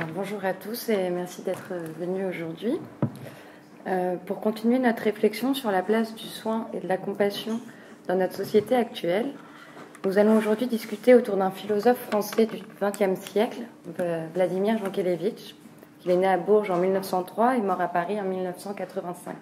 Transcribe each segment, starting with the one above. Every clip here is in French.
Bonjour à tous et merci d'être venus aujourd'hui. Pour continuer notre réflexion sur la place du soin et de la compassion dans notre société actuelle, nous allons aujourd'hui discuter autour d'un philosophe français du XXe siècle, Vladimir Jankélévitch. Il est né à Bourges en 1903 et mort à Paris en 1985.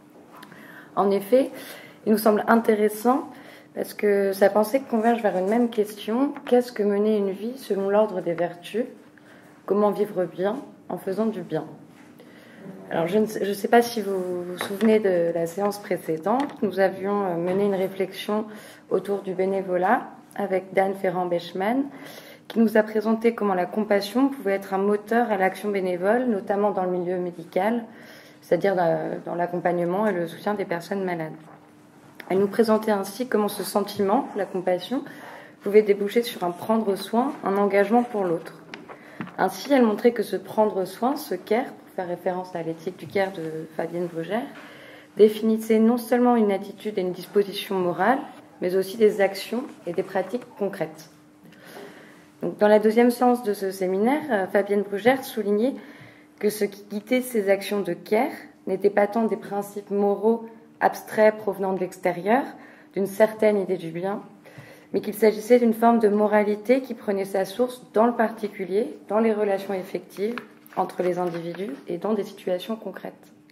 En effet, il nous semble intéressant parce que sa pensée converge vers une même question: qu'est-ce que mener une vie selon l'ordre des vertus ? Comment vivre bien en faisant du bien? Alors, je ne sais pas si vous vous souvenez de la séance précédente. Nous avions mené une réflexion autour du bénévolat avec Dan Ferrand-Beichmann, qui nous a présenté comment la compassion pouvait être un moteur à l'action bénévole, notamment dans le milieu médical, c'est-à-dire dans l'accompagnement et le soutien des personnes malades. Elle nous présentait ainsi comment ce sentiment, la compassion, pouvait déboucher sur un prendre soin, un engagement pour l'autre. Ainsi, elle montrait que ce prendre soin, ce care, pour faire référence à l'éthique du care de Fabienne Brugère, définissait non seulement une attitude et une disposition morale, mais aussi des actions et des pratiques concrètes. Donc, dans la deuxième séance de ce séminaire, Fabienne Brugère soulignait que ce qui guidait ces actions de care n'était pas tant des principes moraux abstraits provenant de l'extérieur, d'une certaine idée du bien, mais qu'il s'agissait d'une forme de moralité qui prenait sa source dans le particulier, dans les relations effectives entre les individus et dans des situations concrètes.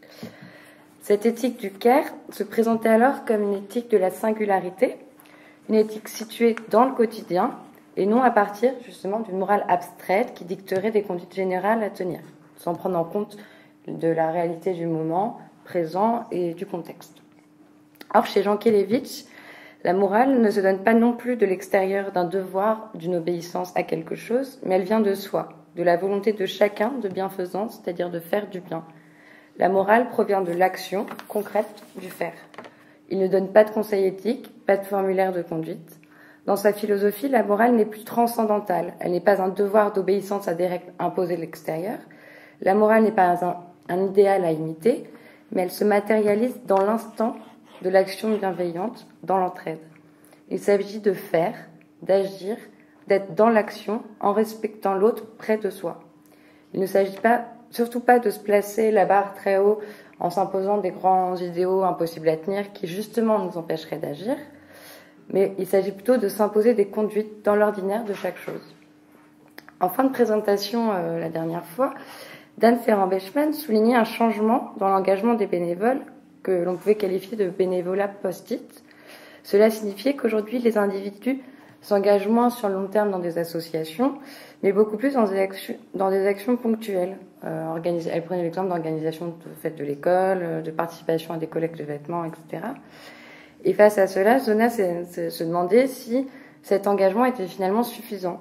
Cette éthique du care se présentait alors comme une éthique de la singularité, une éthique située dans le quotidien et non à partir justement d'une morale abstraite qui dicterait des conduites générales à tenir, sans prendre en compte de la réalité du moment présent et du contexte. Or, chez Jankélévitch, la morale ne se donne pas non plus de l'extérieur d'un devoir, d'une obéissance à quelque chose, mais elle vient de soi, de la volonté de chacun de bienfaisance, c'est-à-dire de faire du bien. La morale provient de l'action concrète du faire. Il ne donne pas de conseils éthiques, pas de formulaire de conduite. Dans sa philosophie, la morale n'est plus transcendantale. Elle n'est pas un devoir d'obéissance à des règles imposées de l'extérieur. La morale n'est pas un idéal à imiter, mais elle se matérialise dans l'instant de l'action bienveillante, dans l'entraide. Il s'agit de faire, d'agir, d'être dans l'action en respectant l'autre près de soi. Il ne s'agit surtout pas de se placer la barre très haut en s'imposant des grands idéaux impossibles à tenir qui justement nous empêcheraient d'agir, mais il s'agit plutôt de s'imposer des conduites dans l'ordinaire de chaque chose. En fin de présentation, la dernière fois, Dan Ferrand-Beichmann soulignait un changement dans l'engagement des bénévoles que l'on pouvait qualifier de bénévolat post-it. Cela signifiait qu'aujourd'hui, les individus s'engagent moins sur le long terme dans des associations, mais beaucoup plus dans des actions ponctuelles. Elle prenait l'exemple d'organisation de fêtes de l'école, de participation à des collectes de vêtements, etc. Et face à cela, Zona se demandait si cet engagement était finalement suffisant.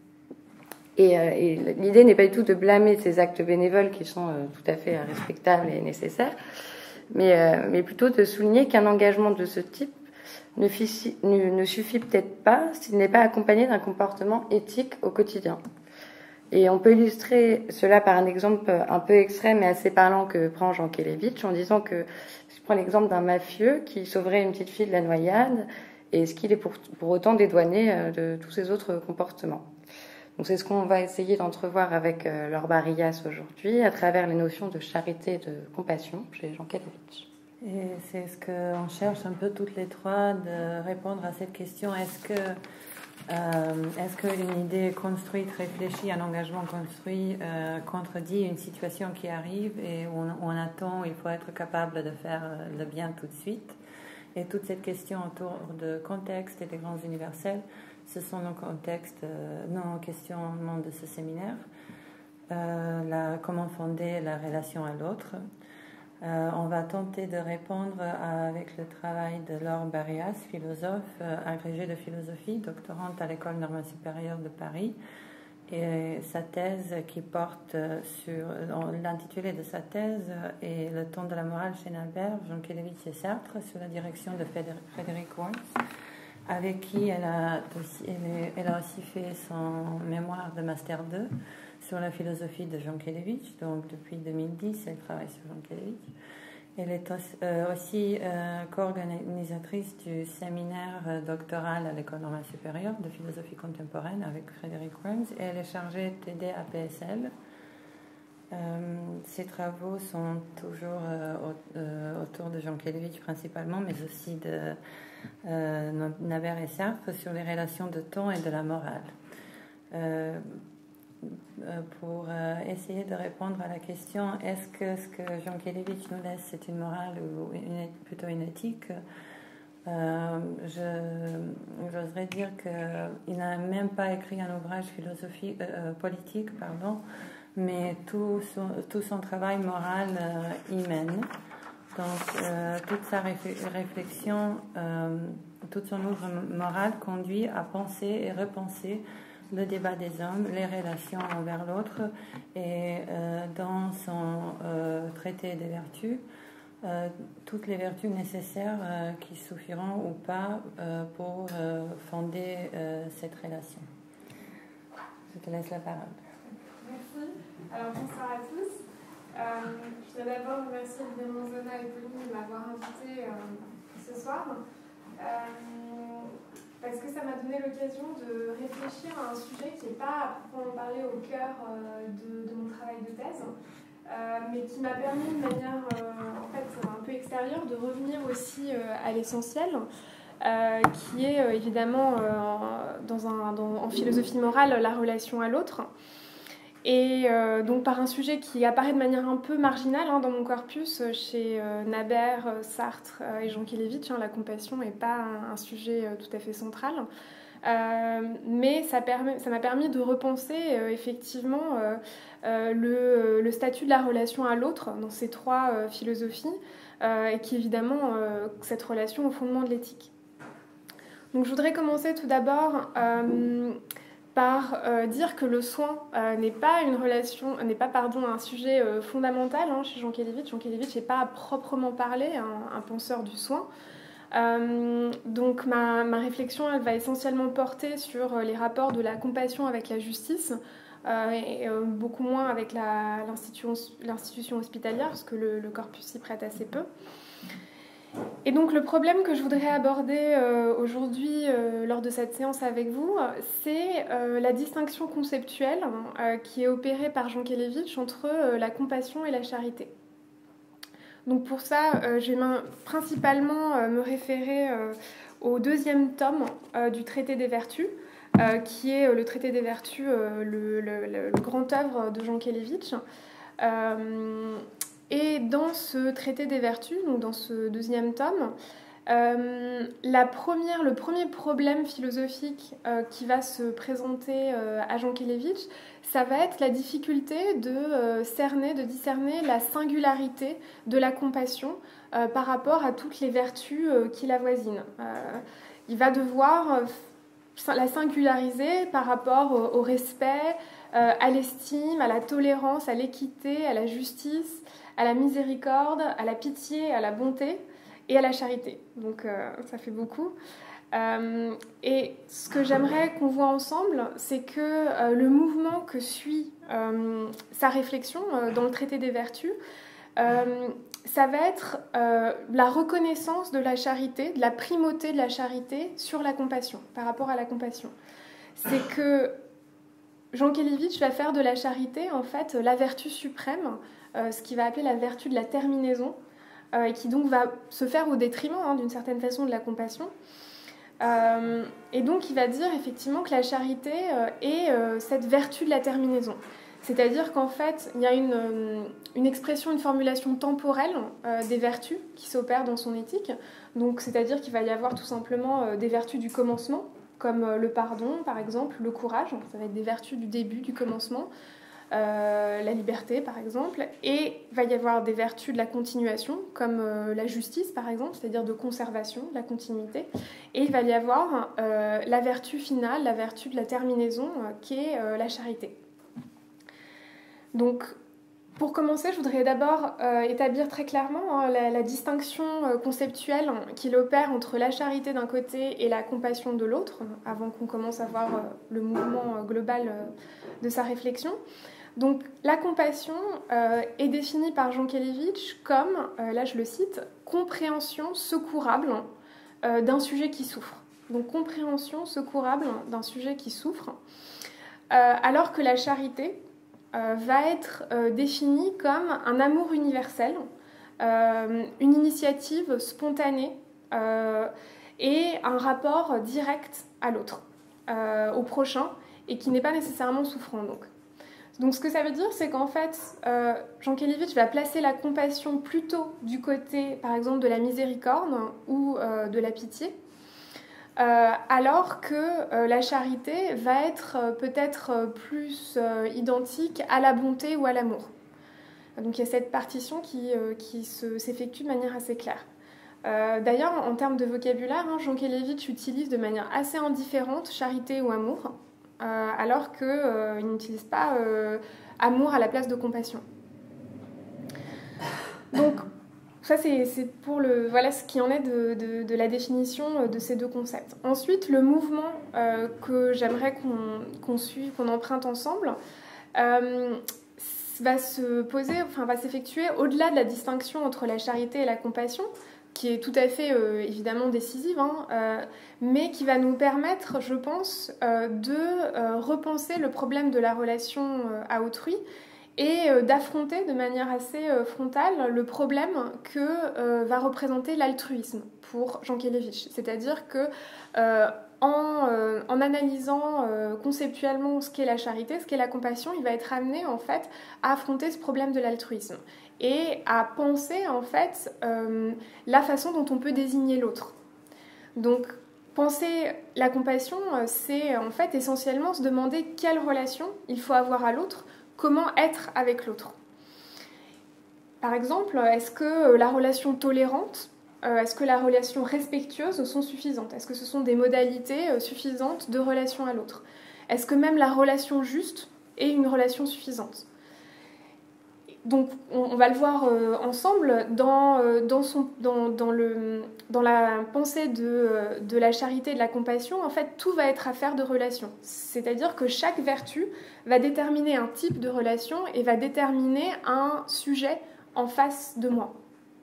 Et l'idée n'est pas du tout de blâmer ces actes bénévoles qui sont tout à fait respectables et nécessaires, mais plutôt de souligner qu'un engagement de ce type ne suffit peut-être pas s'il n'est pas accompagné d'un comportement éthique au quotidien. Et on peut illustrer cela par un exemple un peu extrême mais assez parlant que prend Jankélévitch en disant que, je prends l'exemple d'un mafieux qui sauverait une petite fille de la noyade, et est-ce qu'il est pour autant dédouané de tous ses autres comportements? Donc c'est ce qu'on va essayer d'entrevoir avec Laure Barillas aujourd'hui à travers les notions de charité et de compassion chez Jankélévitch. Et c'est ce qu'on cherche un peu toutes les trois, de répondre à cette question. Est-ce qu'une idée construite, réfléchie, un engagement construit contredit une situation qui arrive et où on attend, il faut être capable de faire le bien tout de suite? Et toute cette question autour de contexte et des grands universels, ce sont nos questionnements de ce séminaire. Comment fonder la relation à l'autre. On va tenter de répondre avec le travail de Laure Barillas, philosophe, agrégée de philosophie, doctorante à l'École normale supérieure de Paris, et sa thèse qui porte sur l'intitulé de sa thèse est Le ton de la morale chez Nalbert, Jankélévitch et Sartre, sous la direction de Frédéric Worms, avec qui elle a aussi fait son mémoire de Master 2 sur la philosophie de Jankélévitch. Donc depuis 2010, elle travaille sur Jankélévitch. Elle est aussi co-organisatrice du séminaire doctoral à l'École normale supérieure de philosophie contemporaine avec Frédéric Worms, et elle est chargée d'aider APSL Ces travaux sont toujours autour de Jean Kelevich principalement, mais aussi de Naber et Sartre sur les relations de temps et de la morale. Pour essayer de répondre à la question est-ce que ce que Jean Kelevich nous laisse c'est une morale ou plutôt une éthique, j'oserais dire qu'il n'a même pas écrit un ouvrage politique, mais tout son travail moral y mène. Donc toute sa réflexion, toute son œuvre morale conduit à penser et repenser le débat des hommes, les relations envers l'autre, et dans son traité des vertus, toutes les vertus nécessaires qui suffiront ou pas pour fonder cette relation. Je te laisse la parole. Merci. Alors bonsoir à tous. Je voudrais d'abord remercier évidemment Zona et Pauline de m'avoir invitée ce soir. Parce que ça m'a donné l'occasion de réfléchir à un sujet qui n'est pas à proprement parler au cœur de mon travail de thèse, mais qui m'a permis de manière un peu extérieure de revenir aussi à l'essentiel, qui est évidemment en philosophie morale la relation à l'autre. Et donc par un sujet qui apparaît de manière un peu marginale dans mon corpus chez Naber, Sartre et Jean Kelevich, la compassion n'est pas un sujet tout à fait central, mais ça m'a permis de repenser effectivement le statut de la relation à l'autre dans ces trois philosophies, et qui évidemment cette relation au fondement de l'éthique. Donc je voudrais commencer tout d'abord par dire que le soin n'est pas un sujet fondamental chez Jean Kelevich. Jean Kelevich n'est pas à proprement parler un penseur du soin. Donc ma réflexion elle va essentiellement porter sur les rapports de la compassion avec la justice, et beaucoup moins avec l'institution hospitalière, parce que le corpus s'y prête assez peu. Et donc le problème que je voudrais aborder aujourd'hui lors de cette séance avec vous, c'est la distinction conceptuelle qui est opérée par Jean Kelevich entre la compassion et la charité. Donc pour ça, je vais principalement me référer au deuxième tome du Traité des Vertus, qui est le Traité des Vertus, le grand œuvre de Jean Kelevich. Et dans ce Traité des Vertus, donc dans ce deuxième tome, le premier problème philosophique qui va se présenter à Jean Kelevich, ça va être la difficulté de discerner la singularité de la compassion par rapport à toutes les vertus qui l'avoisinent. Il va devoir la singulariser par rapport au respect, à l'estime, à la tolérance, à l'équité, à la justice, à la miséricorde, à la pitié, à la bonté et à la charité. Donc ça fait beaucoup. Et ce que j'aimerais qu'on voit ensemble, c'est que le mouvement que suit sa réflexion dans le Traité des Vertus, ça va être la reconnaissance de la charité, de la primauté de la charité sur la compassion, par rapport à la compassion. C'est que Jean Kelevich va faire de la charité, en fait, la vertu suprême, ce qu'il va appeler la vertu de la terminaison, et qui donc va se faire au détriment, d'une certaine façon, de la compassion. Et donc, il va dire effectivement que la charité est cette vertu de la terminaison. C'est-à-dire qu'en fait, il y a une expression, une formulation temporelle des vertus qui s'opèrent dans son éthique. Donc, c'est-à-dire qu'il va y avoir tout simplement des vertus du commencement, comme le pardon, par exemple, le courage. Ça va être des vertus du début, du commencement. La liberté, par exemple. Et il va y avoir des vertus de la continuation, comme la justice, par exemple, c'est-à-dire de conservation, de la continuité. Et il va y avoir la vertu finale, la vertu de la terminaison, qui est la charité. Donc, pour commencer, je voudrais d'abord établir très clairement la distinction conceptuelle qu'il opère entre la charité d'un côté et la compassion de l'autre, avant qu'on commence à voir le mouvement global de sa réflexion. Donc, la compassion est définie par Jean Kelevich comme, là je le cite, compréhension secourable d'un sujet qui souffre. Donc, compréhension secourable d'un sujet qui souffre, alors que la charité va être défini comme un amour universel, une initiative spontanée et un rapport direct à l'autre, au prochain, et qui n'est pas nécessairement souffrant. Donc ce que ça veut dire, c'est qu'en fait, Jankélévitch va placer la compassion plutôt du côté, par exemple, de la miséricorde ou de la pitié, alors que la charité va être peut-être plus identique à la bonté ou à l'amour. Donc il y a cette partition qui s'effectue de manière assez claire. D'ailleurs, en termes de vocabulaire, Jankélévitch utilise de manière assez indifférente charité ou amour, alors qu'il n'utilise pas amour à la place de compassion. Donc, ça, c'est pour voilà ce qui en est de la définition de ces deux concepts. Ensuite, le mouvement que j'aimerais qu'on suive, qu'on emprunte ensemble, va s'effectuer au-delà de la distinction entre la charité et la compassion, qui est tout à fait évidemment décisive, mais qui va nous permettre, je pense, de repenser le problème de la relation à autrui et d'affronter de manière assez frontale le problème que va représenter l'altruisme pour Jankélévitch. C'est-à-dire que en analysant conceptuellement ce qu'est la charité, ce qu'est la compassion, il va être amené en fait à affronter ce problème de l'altruisme et à penser en fait la façon dont on peut désigner l'autre. Donc penser la compassion, c'est en fait essentiellement se demander quelle relation il faut avoir à l'autre, comment être avec l'autre. Par exemple, est-ce que la relation tolérante, est-ce que la relation respectueuse sont suffisantes? Est-ce que ce sont des modalités suffisantes de relation à l'autre? Est-ce que même la relation juste est une relation suffisante? Donc, on va le voir ensemble dans la pensée de la charité et de la compassion. En fait, tout va être affaire de relation. C'est-à-dire que chaque vertu va déterminer un type de relation et va déterminer un sujet en face de moi.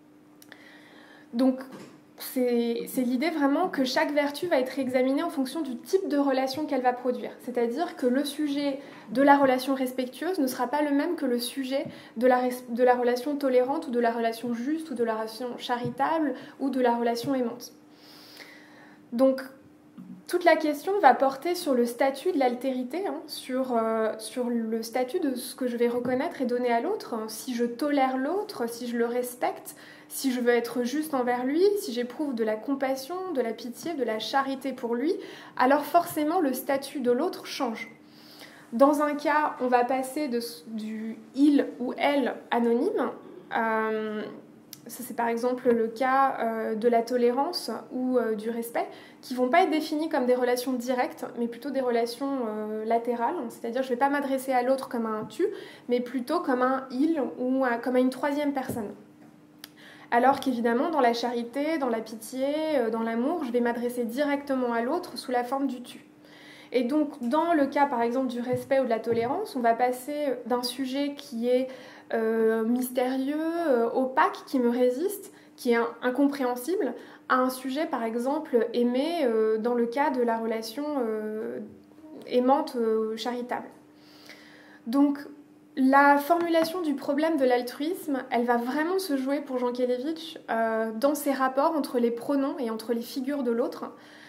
Donc, c'est l'idée vraiment que chaque vertu va être examinée en fonction du type de relation qu'elle va produire. C'est-à-dire que le sujet de la relation respectueuse ne sera pas le même que le sujet de la relation tolérante ou de la relation juste ou de la relation charitable ou de la relation aimante. Donc, toute la question va porter sur le statut de l'altérité, sur le statut de ce que je vais reconnaître et donner à l'autre. Si je tolère l'autre, si je le respecte, si je veux être juste envers lui, si j'éprouve de la compassion, de la pitié, de la charité pour lui, alors forcément le statut de l'autre change. Dans un cas, on va passer du « il » ou « elle » anonyme. Ça, c'est par exemple le cas de la tolérance ou du respect, qui ne vont pas être définis comme des relations directes, mais plutôt des relations latérales. C'est-à-dire, je ne vais pas m'adresser à l'autre comme à un « tu », mais plutôt comme un « il » ou comme à une troisième personne. Alors qu'évidemment, dans la charité, dans la pitié, dans l'amour, je vais m'adresser directement à l'autre sous la forme du « tu ». Et donc, dans le cas, par exemple, du respect ou de la tolérance, on va passer d'un sujet qui est mystérieux, opaque, qui me résiste, qui est incompréhensible, à un sujet, par exemple, aimé dans le cas de la relation aimante charitable. Donc, la formulation du problème de l'altruisme, elle va vraiment se jouer pour Jankélévitch dans ses rapports entre les pronoms et entre les figures de l'autre.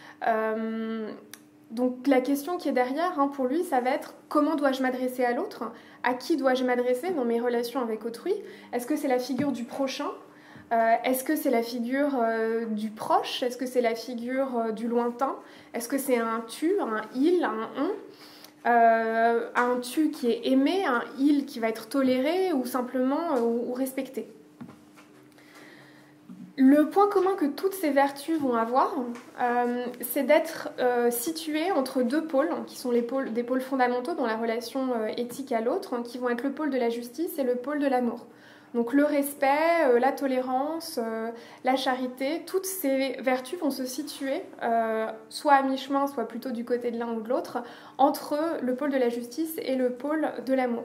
Donc la question qui est derrière, pour lui, ça va être comment dois-je m'adresser à l'autre? À qui dois-je m'adresser dans mes relations avec autrui? Est-ce que c'est la figure du prochain? Est-ce que c'est la figure du proche? Est-ce que c'est la figure du lointain? Est-ce que c'est un tu, un il, un on? Un tu qui est aimé, un il qui va être toléré ou simplement ou respecté. Le point commun que toutes ces vertus vont avoir, c'est d'être situées entre deux pôles, qui sont des pôles fondamentaux dans la relation éthique à l'autre, qui vont être le pôle de la justice et le pôle de l'amour. Donc le respect, la tolérance, la charité, toutes ces vertus vont se situer soit à mi-chemin, soit plutôt du côté de l'un ou de l'autre, entre le pôle de la justice et le pôle de l'amour.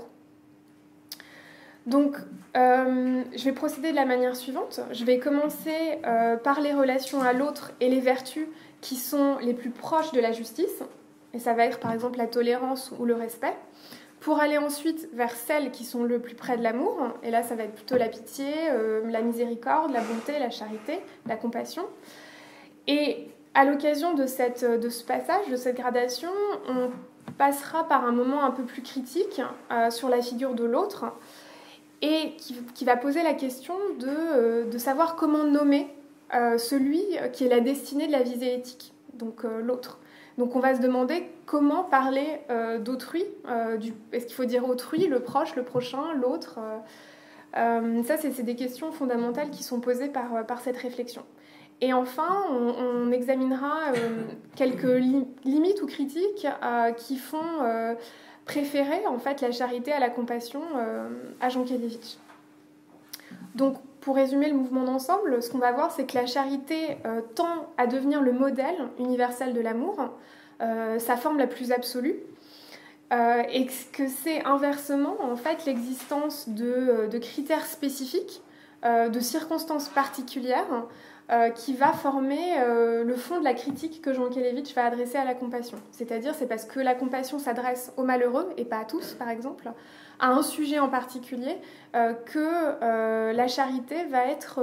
Donc, je vais procéder de la manière suivante. Je vais commencer par les relations à l'autre et les vertus qui sont les plus proches de la justice. Et ça va être par exemple la tolérance ou le respect, pour aller ensuite vers celles qui sont le plus près de l'amour. Et là, ça va être plutôt la pitié, la miséricorde, la bonté, la charité, la compassion. Et à l'occasion de ce passage, de cette gradation, on passera par un moment un peu plus critique sur la figure de l'autre et qui va poser la question de savoir comment nommer celui qui est la destinée de la visée éthique, donc l'autre. Donc on va se demander comment parler d'autrui, est-ce qu'il faut dire autrui, le proche, le prochain, l'autre ça, c'est des questions fondamentales qui sont posées par cette réflexion. Et enfin, on examinera quelques limites ou critiques qui font préférer en fait la charité à la compassion à Jankélévitch. Donc, pour résumer le mouvement d'ensemble, ce qu'on va voir, c'est que la charité tend à devenir le modèle universel de l'amour, sa forme la plus absolue, et que c'est inversement en fait l'existence de critères spécifiques, de circonstances particulières, qui va former le fond de la critique que Jankélévitch va adresser à la compassion. C'est-à-dire, c'est parce que la compassion s'adresse aux malheureux, et pas à tous, par exemple, à un sujet en particulier, que la charité va être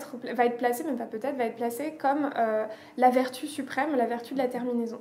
placée comme la vertu suprême, la vertu de la terminaison.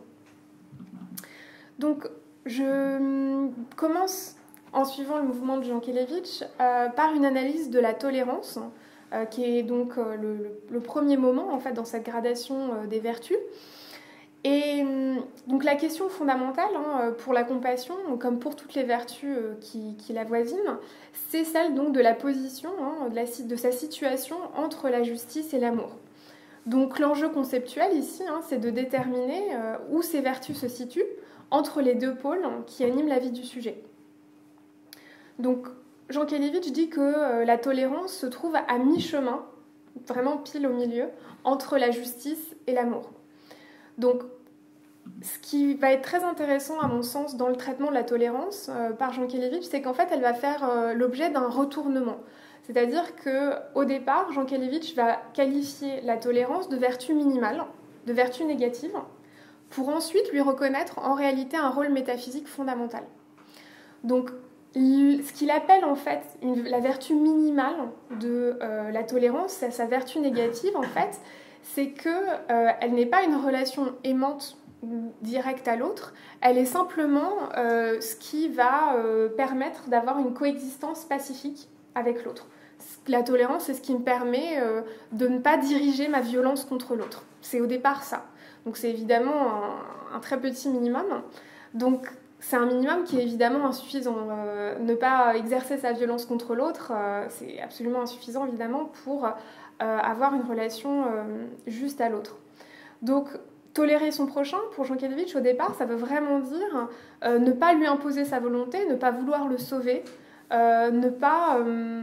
Donc, je commence, en suivant le mouvement de Jankélévitch, par une analyse de la tolérance, qui est donc le premier moment en fait, dans cette gradation des vertus. Et donc la question fondamentale pour la compassion, comme pour toutes les vertus qui l'avoisinent, c'est celle donc de la position, de sa situation entre la justice et l'amour. Donc l'enjeu conceptuel ici, c'est de déterminer où ces vertus se situent entre les deux pôles qui animent la vie du sujet. Donc Jankélévitch dit que la tolérance se trouve à mi-chemin, vraiment pile au milieu, entre la justice et l'amour. Donc, ce qui va être très intéressant, à mon sens, dans le traitement de la tolérance par Jankélévitch, c'est qu'en fait, elle va faire l'objet d'un retournement. C'est-à-dire qu'au départ, Jankélévitch va qualifier la tolérance de vertu minimale, de vertu négative, pour ensuite lui reconnaître en réalité un rôle métaphysique fondamental. Donc, ce qu'il appelle en fait la vertu minimale de la tolérance, sa vertu négative en fait, c'est qu'elle n'est pas une relation aimante directe à l'autre, elle est simplement ce qui va permettre d'avoir une coexistence pacifique avec l'autre. La tolérance, c'est ce qui me permet de ne pas diriger ma violence contre l'autre. C'est au départ ça. Donc c'est évidemment un très petit minimum. Donc c'est un minimum qui est évidemment insuffisant. Ne pas exercer sa violence contre l'autre, c'est absolument insuffisant, évidemment, pour avoir une relation juste à l'autre. Donc, tolérer son prochain, pour Jankélévitch, au départ, ça veut vraiment dire ne pas lui imposer sa volonté, ne pas vouloir le sauver, ne pas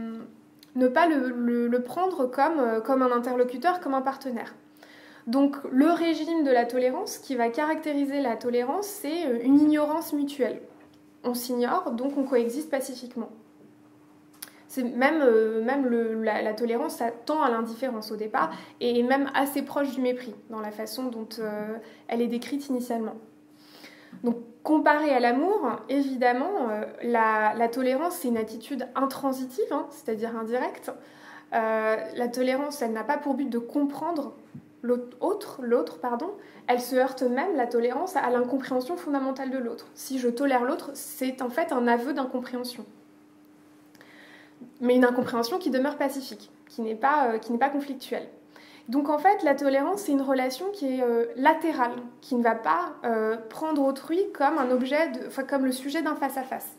le prendre comme un interlocuteur, comme un partenaire. Donc le régime de la tolérance, qui va caractériser la tolérance, c'est une ignorance mutuelle. On s'ignore, donc on coexiste pacifiquement. C'est la tolérance, ça tend à l'indifférence au départ, et est même assez proche du mépris, dans la façon dont elle est décrite initialement. Donc comparé à l'amour, évidemment, la tolérance, c'est une attitude intransitive, c'est-à-dire indirecte. La tolérance, elle n'a pas pour but de comprendre l'autre, elle se heurte même, la tolérance, à l'incompréhension fondamentale de l'autre. Si je tolère l'autre, c'est en fait un aveu d'incompréhension. Mais une incompréhension qui demeure pacifique, qui n'est pas conflictuelle. Donc en fait, la tolérance, c'est une relation qui est latérale, qui ne va pas prendre autrui comme un objet, comme le sujet d'un face-à-face.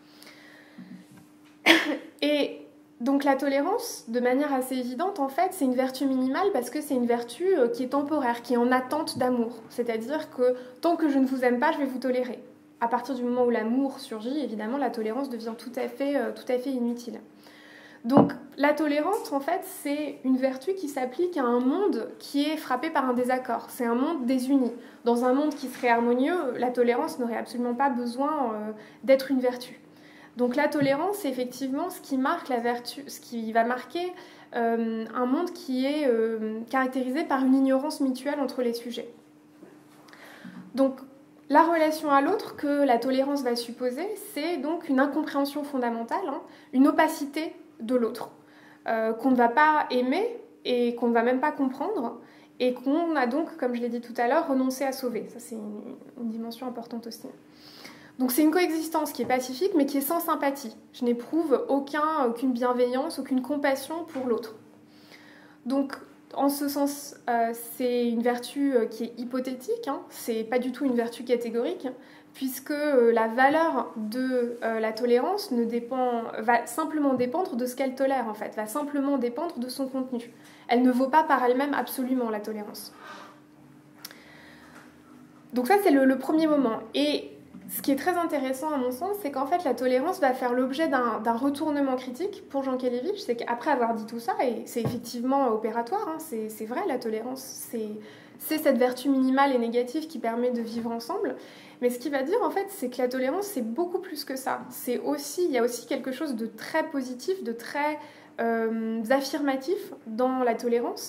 Et donc la tolérance, de manière assez évidente, en fait, c'est une vertu minimale parce que c'est une vertu qui est temporaire, qui est en attente d'amour. C'est-à-dire que tant que je ne vous aime pas, je vais vous tolérer. À partir du moment où l'amour surgit, évidemment, la tolérance devient tout à fait inutile. Donc la tolérance, en fait, c'est une vertu qui s'applique à un monde qui est frappé par un désaccord. C'est un monde désuni. Dans un monde qui serait harmonieux, la tolérance n'aurait absolument pas besoin d'être une vertu. Donc la tolérance, c'est effectivement ce qui marque la vertu, ce qui va marquer un monde qui est caractérisé par une ignorance mutuelle entre les sujets. Donc la relation à l'autre que la tolérance va supposer, c'est donc une incompréhension fondamentale, une opacité de l'autre, qu'on ne va pas aimer et qu'on ne va même pas comprendre, et qu'on a donc, comme je l'ai dit tout à l'heure, renoncé à sauver. Ça, c'est une dimension importante aussi. Donc c'est une coexistence qui est pacifique, mais qui est sans sympathie. Je n'éprouve aucune bienveillance, aucune compassion pour l'autre. Donc, en ce sens, c'est une vertu qui est hypothétique, c'est pas du tout une vertu catégorique, puisque la valeur de la tolérance va simplement dépendre de ce qu'elle tolère, en fait, va simplement dépendre de son contenu. Elle ne vaut pas par elle-même absolument la tolérance. Donc ça, c'est le premier moment. Et ce qui est très intéressant à mon sens, c'est qu'en fait la tolérance va faire l'objet d'un retournement critique pour Jankélévitch. C'est qu'après avoir dit tout ça, et c'est effectivement opératoire, c'est vrai, la tolérance, c'est cette vertu minimale et négative qui permet de vivre ensemble. Mais ce qu'il va dire en fait, c'est que la tolérance, c'est beaucoup plus que ça. Il y a aussi quelque chose de très positif, de très affirmatif dans la tolérance.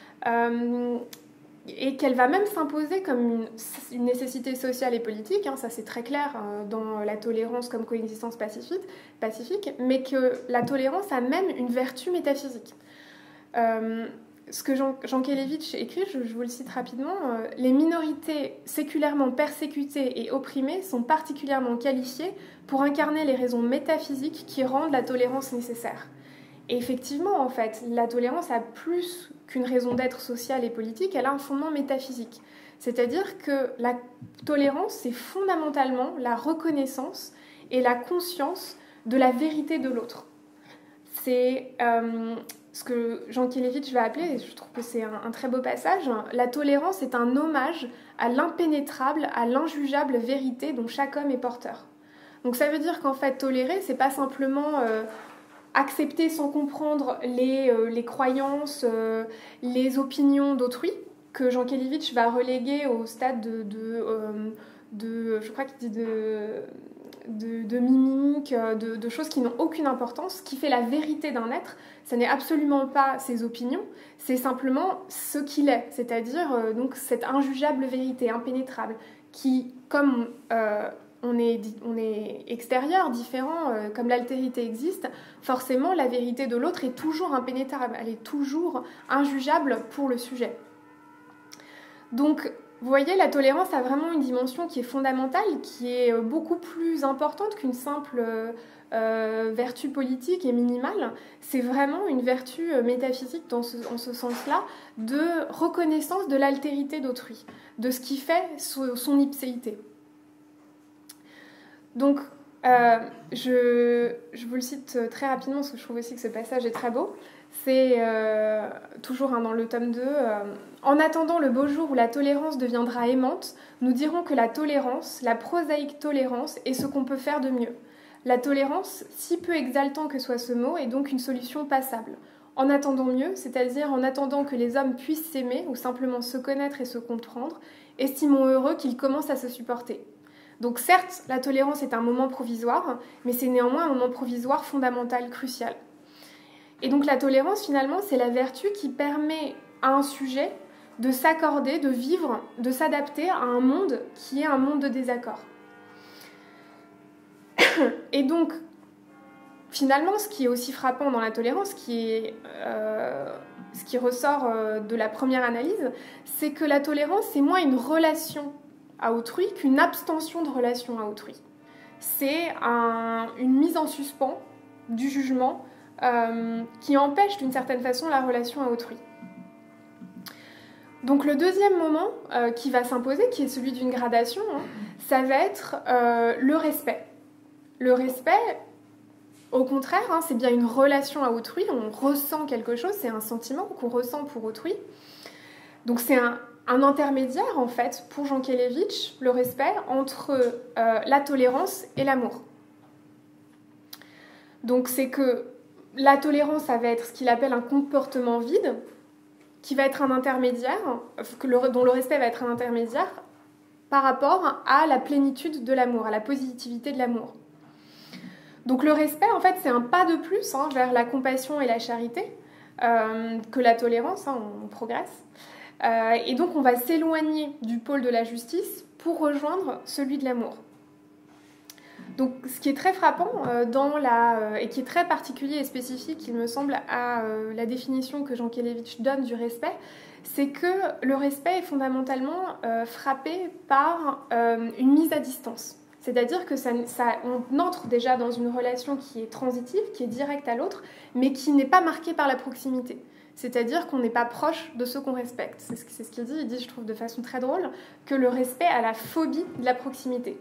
Et qu'elle va même s'imposer comme une nécessité sociale et politique, ça c'est très clair dans la tolérance comme coexistence pacifique, mais que la tolérance a même une vertu métaphysique. Ce que Jankélévitch écrit, je vous le cite rapidement, les minorités séculairement persécutées et opprimées sont particulièrement qualifiées pour incarner les raisons métaphysiques qui rendent la tolérance nécessaire. Et effectivement, en fait, la tolérance a plus qu'une raison d'être sociale et politique, elle a un fondement métaphysique. C'est-à-dire que la tolérance, c'est fondamentalement la reconnaissance et la conscience de la vérité de l'autre. C'est ce que Jankélévitch va appeler, et je trouve que c'est un très beau passage, la tolérance est un hommage à l'impénétrable, à l'injugeable vérité dont chaque homme est porteur. Donc ça veut dire qu'en fait, tolérer, c'est pas simplement accepter sans comprendre les croyances, les opinions d'autrui, que Jankélévitch va reléguer au stade je crois qu'il dit de mimique, de choses qui n'ont aucune importance. Ce qui fait la vérité d'un être, ce n'est absolument pas ses opinions, c'est simplement ce qu'il est, c'est-à-dire donc cette injugeable vérité, impénétrable, qui, comme on est extérieur, différent, comme l'altérité existe, forcément la vérité de l'autre est toujours impénétrable, elle est toujours injugeable pour le sujet. Donc, vous voyez, la tolérance a vraiment une dimension qui est fondamentale, qui est beaucoup plus importante qu'une simple vertu politique et minimale. C'est vraiment une vertu métaphysique en ce sens-là, de reconnaissance de l'altérité d'autrui, de ce qui fait son ipséité. Donc, je vous le cite très rapidement parce que je trouve aussi que ce passage est très beau. C'est toujours dans le tome 2. En attendant le beau jour où la tolérance deviendra aimante, nous dirons que la tolérance, la prosaïque tolérance, est ce qu'on peut faire de mieux. La tolérance, si peu exaltant que soit ce mot, est donc une solution passable. En attendant mieux, c'est-à-dire en attendant que les hommes puissent s'aimer ou simplement se connaître et se comprendre, estimons heureux qu'ils commencent à se supporter. Donc certes, la tolérance est un moment provisoire, mais c'est néanmoins un moment provisoire fondamental, crucial. Et donc la tolérance, finalement, c'est la vertu qui permet à un sujet de s'accorder, de vivre, de s'adapter à un monde qui est un monde de désaccord. Et donc, finalement, ce qui est aussi frappant dans la tolérance, ce qui ressort de la première analyse, c'est que la tolérance, c'est moins une relation à autrui qu'une abstention de relation à autrui. C'est une mise en suspens du jugement qui empêche d'une certaine façon la relation à autrui. Donc le deuxième moment qui va s'imposer, qui est celui d'une gradation, ça va être le respect. Le respect, au contraire, c'est bien une relation à autrui, on ressent quelque chose, c'est un sentiment qu'on ressent pour autrui. Donc c'est un intermédiaire, en fait, pour Jankélévitch, le respect, entre la tolérance et l'amour. Donc c'est que la tolérance, ça va être ce qu'il appelle un comportement vide, qui va être un intermédiaire, dont le respect va être un intermédiaire par rapport à la plénitude de l'amour, à la positivité de l'amour. Donc le respect, en fait, c'est un pas de plus vers la compassion et la charité que la tolérance, on progresse. Et donc on va s'éloigner du pôle de la justice pour rejoindre celui de l'amour. Donc, ce qui est très frappant et qui est très particulier et spécifique, il me semble, à la définition que Jankélévitch donne du respect, c'est que le respect est fondamentalement frappé par une mise à distance. C'est-à-dire que on entre déjà dans une relation qui est transitive, qui est directe à l'autre, mais qui n'est pas marquée par la proximité. C'est-à-dire qu'on n'est pas proche de ceux qu'on respecte. C'est ce qu'il dit. Il dit, je trouve de façon très drôle, que le respect a la phobie de la proximité.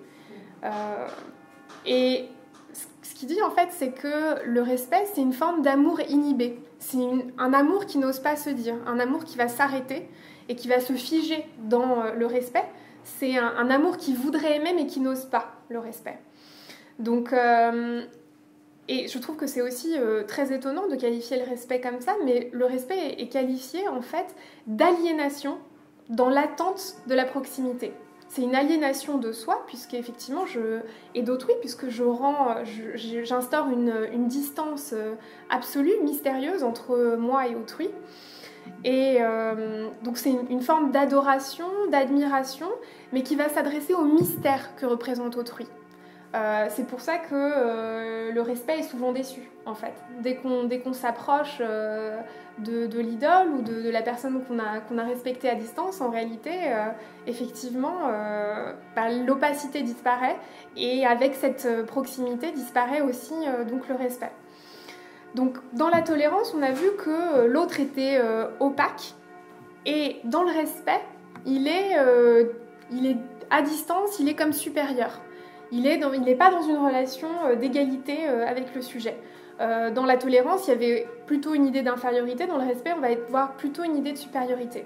Et ce qu'il dit, en fait, c'est que le respect, c'est une forme d'amour inhibé. C'est un amour qui n'ose pas se dire, un amour qui va s'arrêter et qui va se figer dans le respect. C'est un amour qui voudrait aimer, mais qui n'ose pas le respect. Donc, et je trouve que c'est aussi très étonnant de qualifier le respect comme ça, mais le respect est qualifié, en fait, d'aliénation dans l'attente de la proximité. C'est une aliénation de soi, puisqu'effectivement, et d'autrui, puisque j'instaure une distance absolue, mystérieuse entre moi et autrui. Et donc c'est une forme d'adoration, d'admiration, mais qui va s'adresser au mystère que représente autrui. C'est pour ça que le respect est souvent déçu, en fait. Dès qu'on s'approche de l'idole ou de la personne qu'on a respectée à distance, en réalité, effectivement, l'opacité disparaît, et avec cette proximité disparaît aussi donc le respect. Donc, dans la tolérance, on a vu que l'autre était opaque, et dans le respect, il est à distance, il est comme supérieur. Il n'est pas dans une relation d'égalité avec le sujet. Dans la tolérance, il y avait plutôt une idée d'infériorité. Dans le respect, on va voir plutôt une idée de supériorité.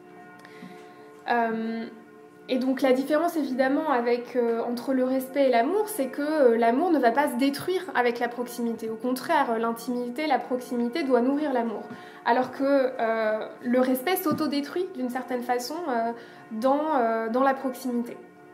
Et donc la différence, évidemment, entre le respect et l'amour, c'est que l'amour ne va pas se détruire avec la proximité. Au contraire, l'intimité, la proximité doit nourrir l'amour. Alors que le respect s'autodétruit, d'une certaine façon, dans la proximité.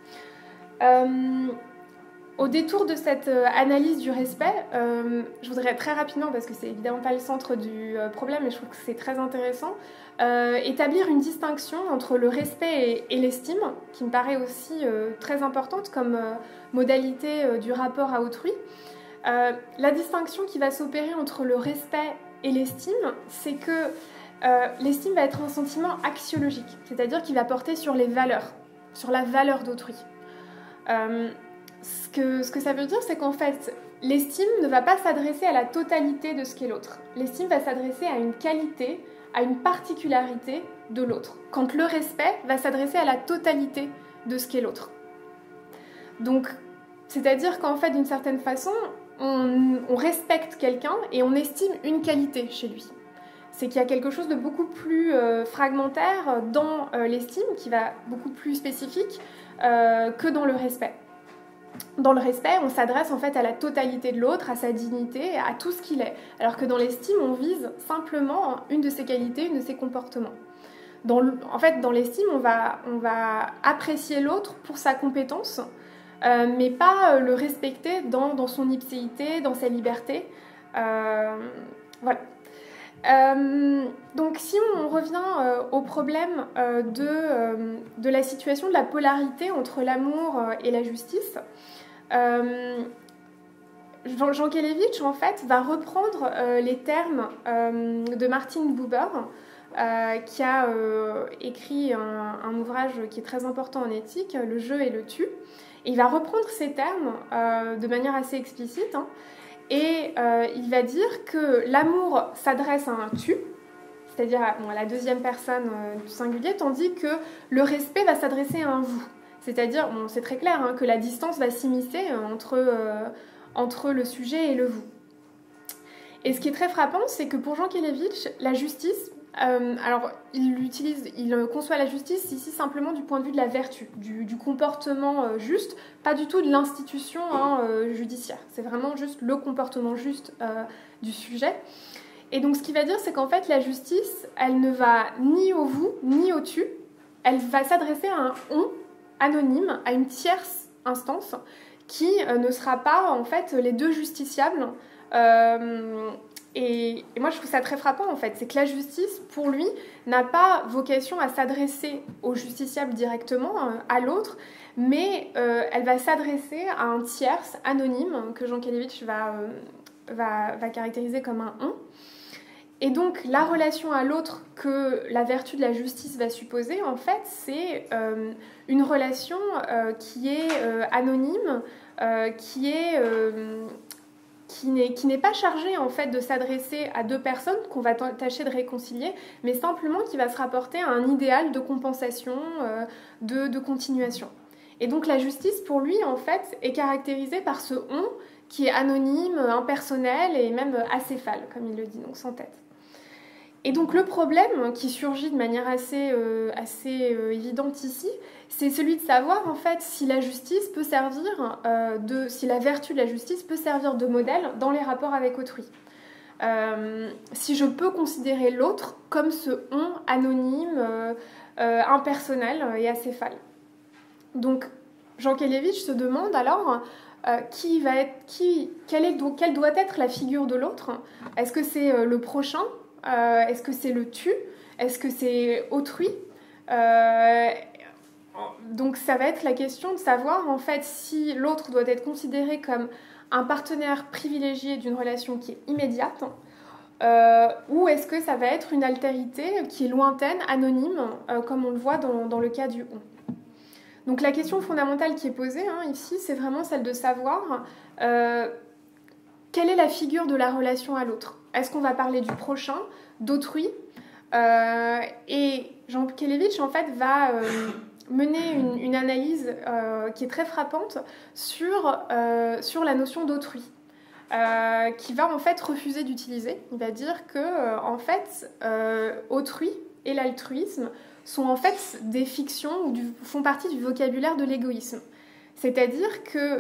Au détour de cette analyse du respect, je voudrais très rapidement, parce que c'est évidemment pas le centre du problème, mais je trouve que c'est très intéressant, établir une distinction entre le respect et l'estime, qui me paraît aussi très importante comme modalité du rapport à autrui. La distinction qui va s'opérer entre le respect et l'estime, c'est que l'estime va être un sentiment axiologique, c'est-à-dire qu'il va porter sur les valeurs, sur la valeur d'autrui. Ce que ça veut dire, c'est qu'en fait, l'estime ne va pas s'adresser à la totalité de ce qu'est l'autre. L'estime va s'adresser à une qualité, à une particularité de l'autre, quand le respect va s'adresser à la totalité de ce qu'est l'autre. Donc, c'est-à-dire qu'en fait, d'une certaine façon, on respecte quelqu'un et on estime une qualité chez lui. C'est qu'il y a quelque chose de beaucoup plus fragmentaire dans l'estime, qui va beaucoup plus spécifique que dans le respect. Dans le respect, on s'adresse en fait à la totalité de l'autre, à sa dignité, à tout ce qu'il est. Alors que dans l'estime, on vise simplement une de ses qualités, une de ses comportements. Dans l'estime, on va apprécier l'autre pour sa compétence, mais pas le respecter dans son ipséité, dans sa liberté. Voilà. Donc si on revient au problème de la situation de la polarité entre l'amour et la justice, Jankélévitch en fait va reprendre les termes de Martin Buber, qui a écrit un ouvrage qui est très important en éthique, Le jeu et le tu, et il va reprendre ces termes de manière assez explicite, hein. Et il va dire que l'amour s'adresse à un tu, c'est-à-dire à la deuxième personne du singulier, tandis que le respect va s'adresser à un vous. C'est-à-dire, c'est très clair, hein, que la distance va s'immiscer entre le sujet et le vous. Et ce qui est très frappant, c'est que pour Jankélévitch, la justice, alors il conçoit la justice ici simplement du point de vue de la vertu, du comportement juste, pas du tout de l'institution judiciaire. C'est vraiment juste le comportement juste du sujet. Et donc ce qu'il va dire, c'est qu'en fait la justice, elle ne va ni au vous, ni au tu, elle va s'adresser à un on anonyme, à une tierce instance, qui ne sera pas en fait les deux justiciables Et moi, je trouve ça très frappant, en fait. C'est que la justice, pour lui, n'a pas vocation à s'adresser au justiciable directement, à l'autre, mais elle va s'adresser à un tierce anonyme que Jean Kelevitch va caractériser comme un « on ». Et donc, la relation à l'autre que la vertu de la justice va supposer, en fait, c'est une relation qui est anonyme, qui n'est pas chargée, en fait, de s'adresser à deux personnes qu'on va tâcher de réconcilier, mais simplement qui va se rapporter à un idéal de compensation, de continuation. Et donc, la justice, pour lui, en fait, est caractérisée par ce « on » qui est anonyme, impersonnel et même acéphale, comme il le dit, donc sans tête. Et donc le problème qui surgit de manière assez évidente ici, c'est celui de savoir en fait si la justice peut servir si la vertu de la justice peut servir de modèle dans les rapports avec autrui. Si je peux considérer l'autre comme ce on anonyme, impersonnel et acéphale. Donc Jean Kelevitch se demande alors quelle doit être la figure de l'autre. Est-ce que c'est le prochain ? Est-ce que c'est le tu ? Est-ce que c'est autrui ? Donc ça va être la question de savoir en fait si l'autre doit être considéré comme un partenaire privilégié d'une relation qui est immédiate ou est-ce que ça va être une altérité qui est lointaine, anonyme, comme on le voit dans le cas du on. Donc la question fondamentale qui est posée ici, c'est vraiment celle de savoir quelle est la figure de la relation à l'autre. Est-ce qu'on va parler du prochain, d'autrui et Jean Kelevitch, en fait, va mener une analyse qui est très frappante sur la notion d'autrui, qui va, en fait, refuser d'utiliser. Il va dire que, en fait, autrui et l'altruisme sont, en fait, des fictions ou font partie du vocabulaire de l'égoïsme. C'est-à-dire que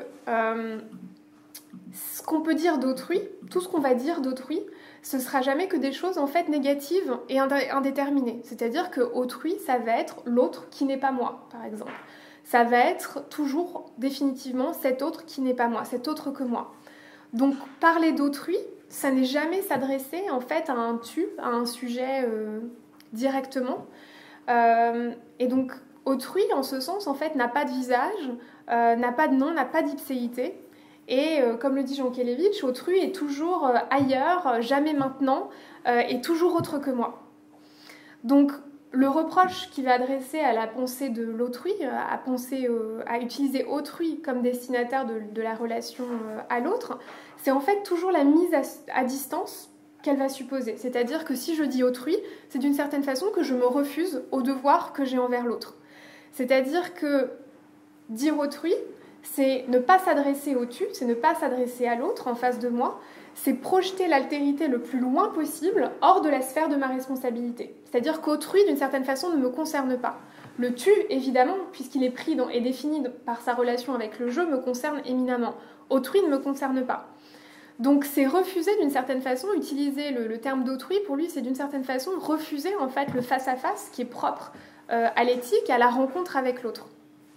ce qu'on peut dire d'autrui, tout ce qu'on va dire d'autrui, ce sera jamais que des choses en fait négatives et indéterminées. C'est-à-dire que autrui, ça va être l'autre qui n'est pas moi, par exemple. Ça va être toujours définitivement cet autre qui n'est pas moi, cet autre que moi. Donc parler d'autrui, ça n'est jamais s'adresser en fait à un tu, à un sujet directement. Et donc autrui, en ce sens, en fait, n'a pas de visage, n'a pas de nom, n'a pas d'ipséité. Et comme le dit Jean Kelevitch, autrui est toujours ailleurs, jamais maintenant, et toujours autre que moi. Donc le reproche qu'il va adresser à la pensée de l'autrui, à utiliser autrui comme destinataire de la relation à l'autre, c'est en fait toujours la mise à distance qu'elle va supposer. C'est-à-dire que si je dis autrui, c'est d'une certaine façon que je me refuse au devoir que j'ai envers l'autre. C'est-à-dire que dire autrui, c'est ne pas s'adresser au tu, c'est ne pas s'adresser à l'autre en face de moi, c'est projeter l'altérité le plus loin possible hors de la sphère de ma responsabilité. C'est-à-dire qu'autrui, d'une certaine façon, ne me concerne pas. Le tu, évidemment, puisqu'il est pris et défini par sa relation avec le je, me concerne éminemment. Autrui ne me concerne pas. Donc c'est refuser d'une certaine façon, utiliser le terme d'autrui, pour lui c'est d'une certaine façon refuser en fait le face-à-face qui est propre à l'éthique, à la rencontre avec l'autre.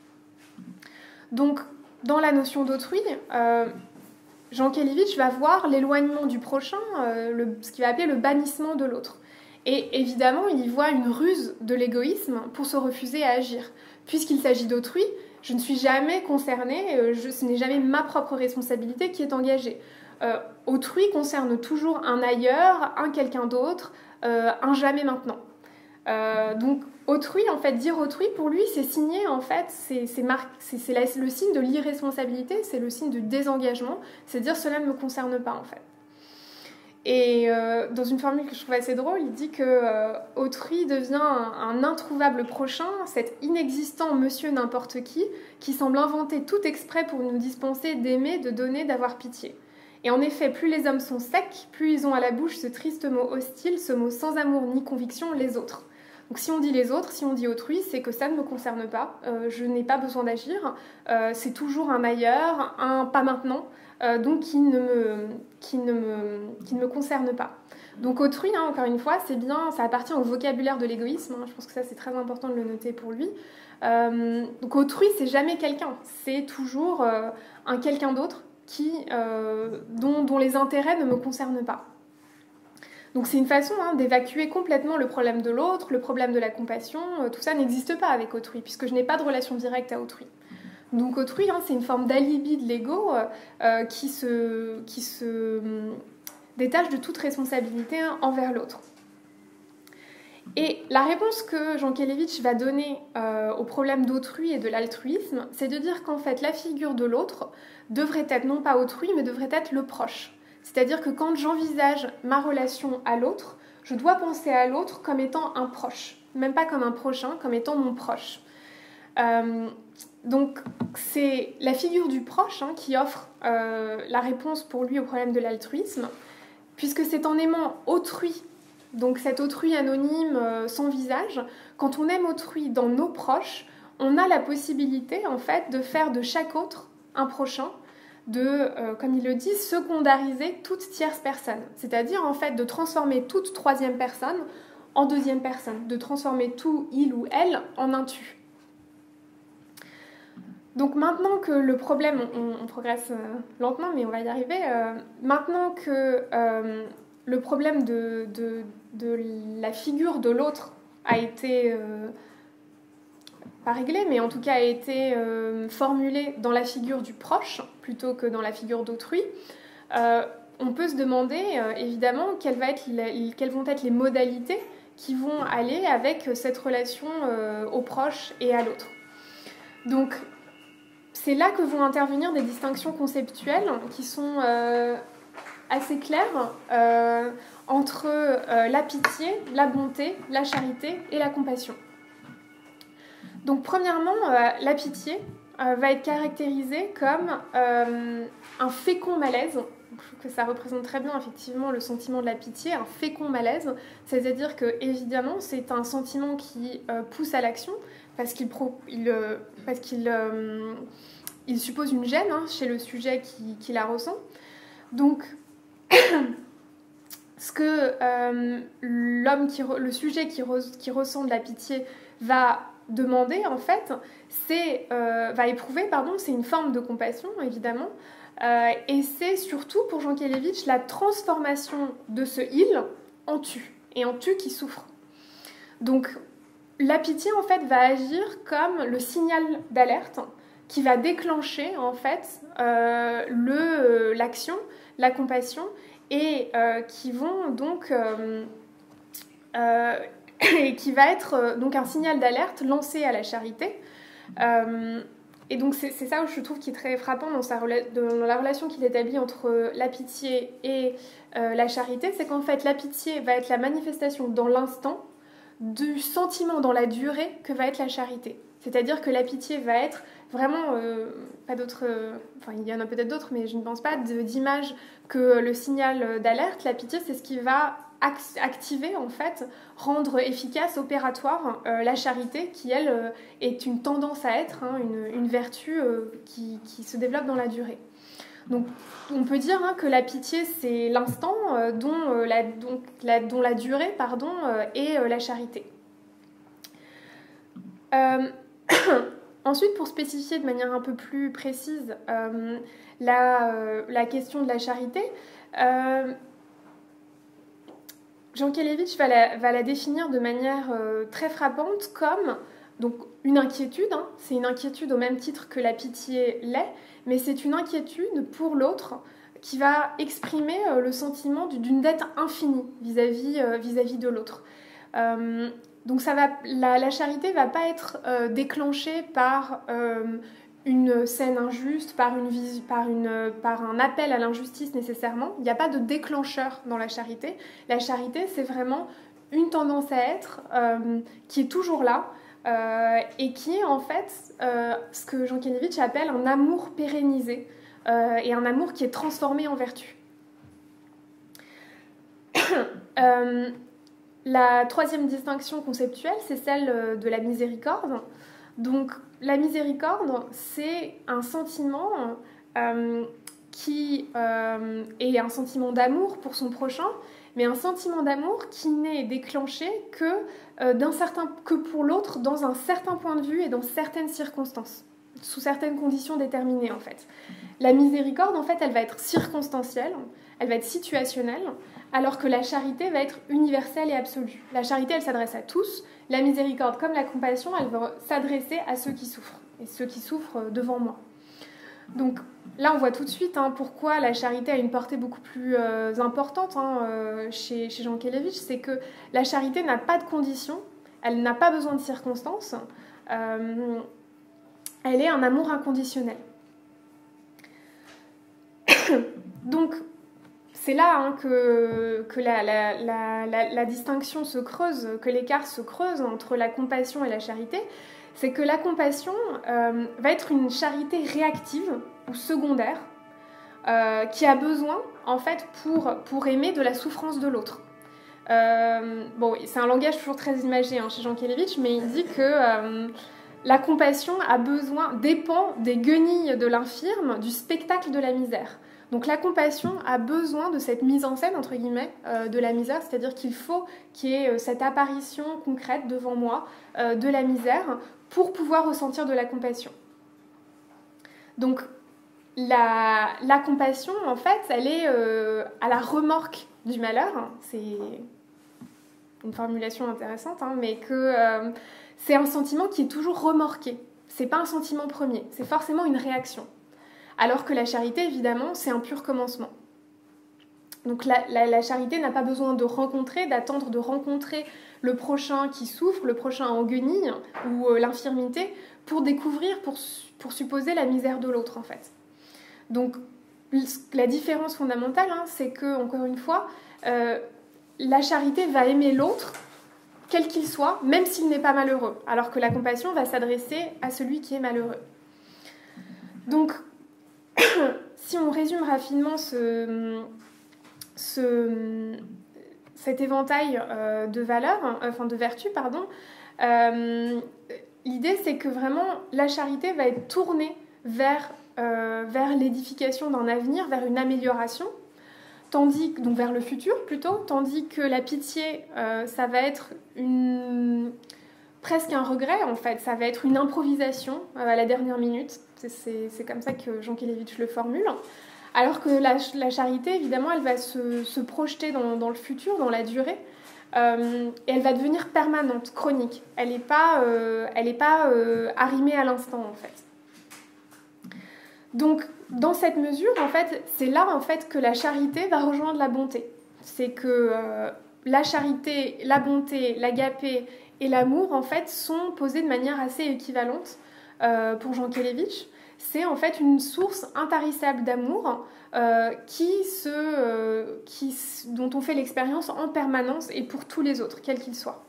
Donc dans la notion d'autrui, Jean Kelevitch va voir l'éloignement du prochain, ce qu'il va appeler le bannissement de l'autre. Et évidemment, il y voit une ruse de l'égoïsme pour se refuser à agir. Puisqu'il s'agit d'autrui, je ne suis jamais concernée, ce n'est jamais ma propre responsabilité qui est engagée. Autrui concerne toujours un ailleurs, un quelqu'un d'autre, un jamais maintenant. Donc autrui, en fait, dire autrui, pour lui, c'est signer, en fait, c'est le signe de l'irresponsabilité, c'est le signe du désengagement, c'est dire cela ne me concerne pas, en fait. Et dans une formule que je trouve assez drôle, il dit que autrui devient un introuvable prochain, cet inexistant monsieur n'importe qui semble inventer tout exprès pour nous dispenser d'aimer, de donner, d'avoir pitié. Et en effet, plus les hommes sont secs, plus ils ont à la bouche ce triste mot hostile, ce mot sans amour ni conviction, les autres. Donc si on dit les autres, si on dit autrui, c'est que ça ne me concerne pas, je n'ai pas besoin d'agir, c'est toujours un ailleurs, un pas maintenant, donc qui ne me concerne pas. Donc autrui, encore une fois, c'est bien, ça appartient au vocabulaire de l'égoïsme, je pense que ça c'est très important de le noter pour lui. Donc autrui, c'est jamais quelqu'un, c'est toujours un quelqu'un d'autre dont les intérêts ne me concernent pas. Donc c'est une façon d'évacuer complètement le problème de l'autre, le problème de la compassion, tout ça n'existe pas avec autrui, puisque je n'ai pas de relation directe à autrui. Donc autrui, c'est une forme d'alibi de l'ego qui se détache de toute responsabilité envers l'autre. Et la réponse que Jankélévitch va donner au problème d'autrui et de l'altruisme, c'est de dire qu'en fait la figure de l'autre devrait être non pas autrui, mais devrait être le proche. C'est-à-dire que quand j'envisage ma relation à l'autre, je dois penser à l'autre comme étant un proche, même pas comme un prochain, comme étant mon proche. Donc c'est la figure du proche qui offre la réponse pour lui au problème de l'altruisme, puisque c'est en aimant autrui, donc cet autrui anonyme sans visage, quand on aime autrui dans nos proches, on a la possibilité en fait de faire de chaque autre un prochain, comme il le dit, secondariser toute tierce personne, c'est-à-dire en fait de transformer toute troisième personne en deuxième personne, de transformer tout il ou elle en un tu. Donc maintenant que le problème, on progresse lentement mais on va y arriver, maintenant que le problème de la figure de l'autre a été pas réglé, mais en tout cas a été formulé dans la figure du proche plutôt que dans la figure d'autrui, on peut se demander évidemment quelles vont être les modalités qui vont aller avec cette relation au proche et à l'autre. Donc c'est là que vont intervenir des distinctions conceptuelles qui sont assez claires entre la pitié, la bonté, la charité et la compassion. Donc premièrement, la pitié va être caractérisée comme un fécond malaise. Je trouve que ça représente très bien effectivement le sentiment de la pitié, un fécond malaise, c'est-à-dire que évidemment c'est un sentiment qui pousse à l'action parce qu'il suppose une gêne chez le sujet qui la ressent. Donc ce que le sujet qui ressent de la pitié va demander en fait, va éprouver, c'est une forme de compassion évidemment, et c'est surtout pour Jankélévitch la transformation de ce il en tu, et en tu qui souffre. Donc la pitié en fait va agir comme le signal d'alerte qui va déclencher en fait l'action, la compassion, et qui vont donc et qui va être donc un signal d'alerte lancé à la charité. Et donc c'est ça où je trouve qui est très frappant dans la relation qu'il établit entre la pitié et la charité, c'est qu'en fait la pitié va être la manifestation dans l'instant du sentiment dans la durée que va être la charité. C'est-à-dire que la pitié va être vraiment, pas d'autres, il y en a peut-être d'autres, mais je ne pense pas d'image que le signal d'alerte. La pitié, c'est ce qui va activer, en fait, rendre efficace, opératoire la charité, qui, elle, est une tendance à être, une vertu qui se développe dans la durée. Donc, on peut dire que la pitié, c'est l'instant dont la durée est la charité. Ensuite, pour spécifier de manière un peu plus précise la question de la charité, Jankélévitch va la définir de manière très frappante comme donc, une inquiétude. C'est une inquiétude au même titre que la pitié l'est, mais c'est une inquiétude pour l'autre qui va exprimer le sentiment d'une dette infinie vis-à-vis de l'autre. Donc la charité ne va pas être déclenchée par une scène injuste, par un appel à l'injustice nécessairement. Il n'y a pas de déclencheur dans la charité. La charité, c'est vraiment une tendance à être qui est toujours là et qui est en fait ce que Jankélévitch appelle un amour pérennisé et un amour qui est transformé en vertu. La troisième distinction conceptuelle, c'est celle de la miséricorde. Donc, la miséricorde, c'est un sentiment qui est un sentiment d'amour pour son prochain, mais un sentiment d'amour qui n'est déclenché que pour l'autre dans un certain point de vue et dans certaines circonstances. sous certaines conditions déterminées, en fait. La miséricorde, en fait, elle va être circonstancielle, elle va être situationnelle, alors que la charité va être universelle et absolue. La charité, elle s'adresse à tous. La miséricorde, comme la compassion, elle va s'adresser à ceux qui souffrent, et ceux qui souffrent devant moi. Donc là, on voit tout de suite pourquoi la charité a une portée beaucoup plus importante chez Jean Kelevitch. C'est que la charité n'a pas de conditions, elle n'a pas besoin de circonstances, elle est un amour inconditionnel. Donc, c'est là que la distinction se creuse, que l'écart se creuse entre la compassion et la charité. C'est que la compassion va être une charité réactive ou secondaire qui a besoin, en fait, pour aimer de la souffrance de l'autre. Bon, c'est un langage toujours très imagé chez Jean Kelevitch, mais il dit que la compassion dépend des guenilles de l'infirme, du spectacle de la misère. Donc la compassion a besoin de cette mise en scène, entre guillemets, de la misère, c'est-à-dire qu'il faut qu'il y ait cette apparition concrète devant moi de la misère pour pouvoir ressentir de la compassion. Donc la compassion, en fait, elle est à la remorque du malheur. C'est une formulation intéressante, mais que c'est un sentiment qui est toujours remorqué. C'est pas un sentiment premier, c'est forcément une réaction. Alors que la charité, évidemment, c'est un pur commencement. Donc la charité n'a pas besoin d'attendre de rencontrer le prochain qui souffre, le prochain en guenille, ou l'infirmité, pour découvrir, pour supposer la misère de l'autre, en fait. Donc la différence fondamentale, c'est que, encore une fois, la charité va aimer l'autre, quel qu'il soit, même s'il n'est pas malheureux, alors que la compassion va s'adresser à celui qui est malheureux. Donc, si on résume rapidement cet éventail de valeurs, de vertus, l'idée c'est que vraiment la charité va être tournée vers l'édification d'un avenir, vers une amélioration, donc vers le futur plutôt, tandis que la pitié, ça va être presque un regret en fait, ça va être une improvisation à la dernière minute. C'est comme ça que Jean Kelevitch le formule. Alors que la charité, évidemment, elle va se projeter dans le futur, dans la durée, et elle va devenir permanente, chronique. Elle n'est pas arrimée à l'instant, en fait. Donc, dans cette mesure, en fait, c'est là en fait, que la charité va rejoindre la bonté. C'est que la charité, la bonté, l'agapé et l'amour, en fait, sont posés de manière assez équivalente pour Jean Kelevitch. C'est en fait une source intarissable d'amour dont on fait l'expérience en permanence et pour tous les autres, quels qu'ils soient.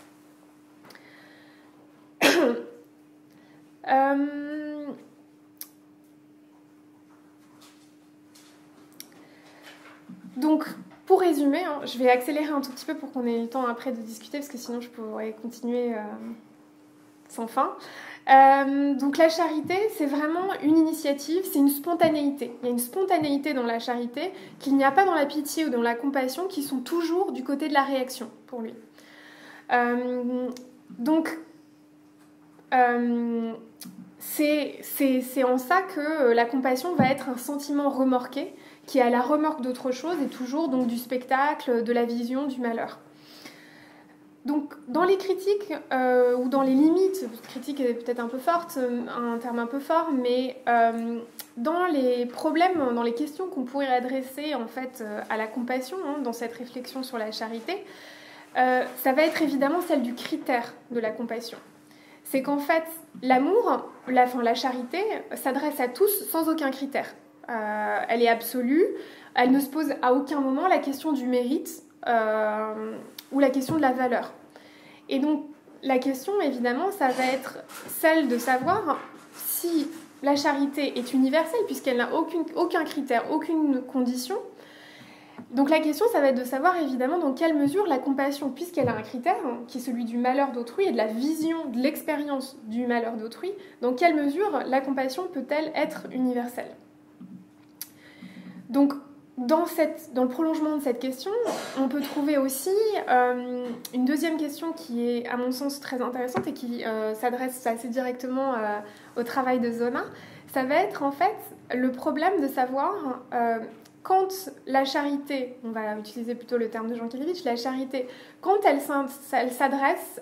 Donc, pour résumer, je vais accélérer un tout petit peu pour qu'on ait le temps après de discuter, parce que sinon je pourrais continuer sans fin. Donc la charité, c'est vraiment une initiative, c'est une spontanéité. Il y a une spontanéité dans la charité qu'il n'y a pas dans la pitié ou dans la compassion, qui sont toujours du côté de la réaction pour lui. Donc c'est en ça que la compassion va être un sentiment remorqué, qui est à la remorque d'autre chose et toujours donc du spectacle, de la vision, du malheur. Donc, dans les critiques ou dans les limites, critique est peut-être un peu forte, un terme un peu fort, mais dans les problèmes, dans les questions qu'on pourrait adresser en fait à la compassion, dans cette réflexion sur la charité, ça va être évidemment celle du critère de la compassion. C'est qu'en fait, l'amour, la charité, s'adresse à tous sans aucun critère. Elle est absolue, elle ne se pose à aucun moment la question du mérite ou la question de la valeur. Et donc, la question, évidemment, ça va être celle de savoir si la charité est universelle, puisqu'elle n'a aucun critère, aucune condition. Donc la question, ça va être de savoir, évidemment, dans quelle mesure la compassion, puisqu'elle a un critère, qui est celui du malheur d'autrui et de la vision, de l'expérience du malheur d'autrui, dans quelle mesure la compassion peut-elle être universelle. Donc, dans le prolongement de cette question, on peut trouver aussi une deuxième question qui est, à mon sens, très intéressante et qui s'adresse assez directement au travail de Zona. Ça va être en fait le problème de savoir quand la charité, on va utiliser plutôt le terme de Jean Kelevitch, la charité, quand elle s'adresse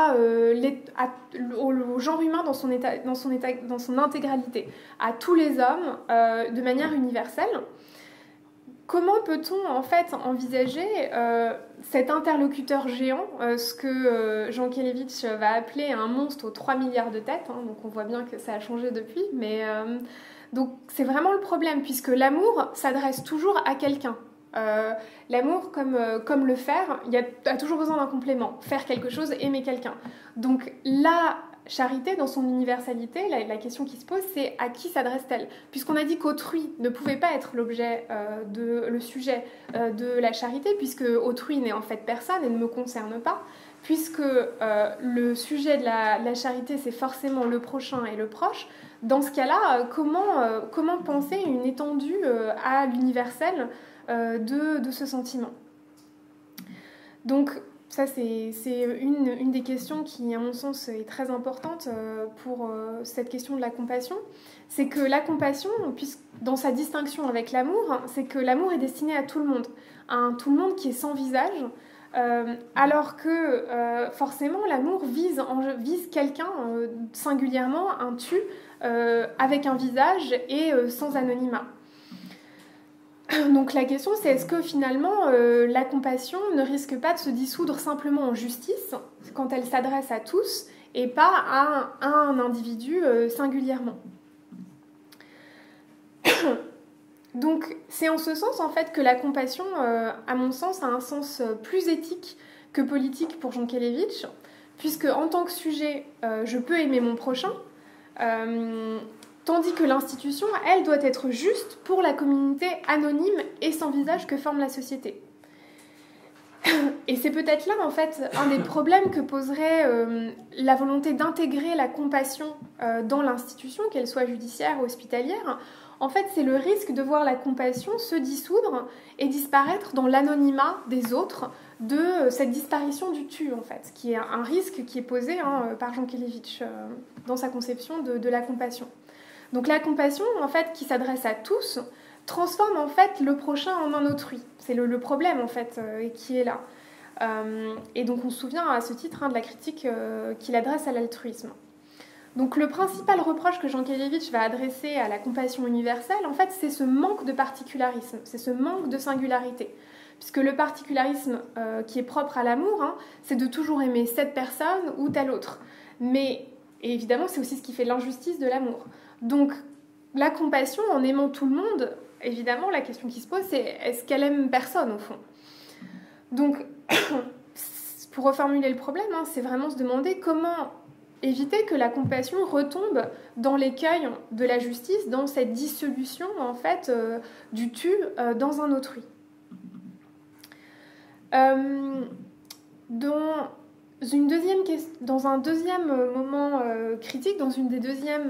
au genre humain dans son intégralité, à tous les hommes de manière universelle. Comment peut-on en fait envisager cet interlocuteur géant, ce que Jean Kelevitch va appeler un monstre aux 3 milliards de têtes, hein, donc on voit bien que ça a changé depuis, mais donc c'est vraiment le problème, puisque l'amour s'adresse toujours à quelqu'un. L'amour, comme le faire, il y a toujours besoin d'un complément. Faire quelque chose, aimer quelqu'un. Donc la charité, dans son universalité, la question qui se pose, c'est à qui s'adresse-t-elle ? Puisqu'on a dit qu'autrui ne pouvait pas être le sujet de la charité, puisque autrui n'est en fait personne et ne me concerne pas, puisque le sujet de la charité, c'est forcément le prochain et le proche. Dans ce cas-là, comment penser une étendue à l'universel de ce sentiment ? Donc, ça, c'est une des questions qui, à mon sens, est très importante pour cette question de la compassion. C'est que la compassion, dans sa distinction avec l'amour, c'est que l'amour est destiné à tout le monde. À un tout le monde qui est sans visage, alors que, forcément, l'amour vise quelqu'un singulièrement, un tu, avec un visage et sans anonymat. Donc la question, c'est est-ce que finalement la compassion ne risque pas de se dissoudre simplement en justice quand elle s'adresse à tous et pas à un individu singulièrement. Donc c'est en ce sens en fait que la compassion, à mon sens, a un sens plus éthique que politique pour Jean Kelevitch, puisque en tant que sujet, je peux aimer mon prochain, tandis que l'institution, elle, doit être juste pour la communauté anonyme et sans visage que forme la société. Et c'est peut-être là, en fait, un des problèmes que poserait la volonté d'intégrer la compassion dans l'institution, qu'elle soit judiciaire ou hospitalière. En fait, c'est le risque de voir la compassion se dissoudre et disparaître dans l'anonymat des autres, de cette disparition du tu, en fait, qui est un risque qui est posé par Jean Kelevitch dans sa conception de la compassion. Donc la compassion, en fait, qui s'adresse à tous, transforme en fait le prochain en un autrui. C'est le problème, en fait, qui est là. Et donc on se souvient à ce titre de la critique qu'il adresse à l'altruisme. Donc le principal reproche que Jean Kelevitch va adresser à la compassion universelle, en fait, c'est ce manque de particularisme, c'est ce manque de singularité. Puisque le particularisme qui est propre à l'amour, c'est de toujours aimer cette personne ou telle autre. Mais et évidemment, c'est aussi ce qui fait l'injustice de l'amour. Donc, la compassion, en aimant tout le monde, évidemment, la question qui se pose, c'est est-ce qu'elle aime personne, au fond ? Donc, pour reformuler le problème, c'est vraiment se demander comment éviter que la compassion retombe dans l'écueil de la justice, dans cette dissolution, en fait, du tu dans un autrui. Dans un deuxième moment critique, dans une deuxième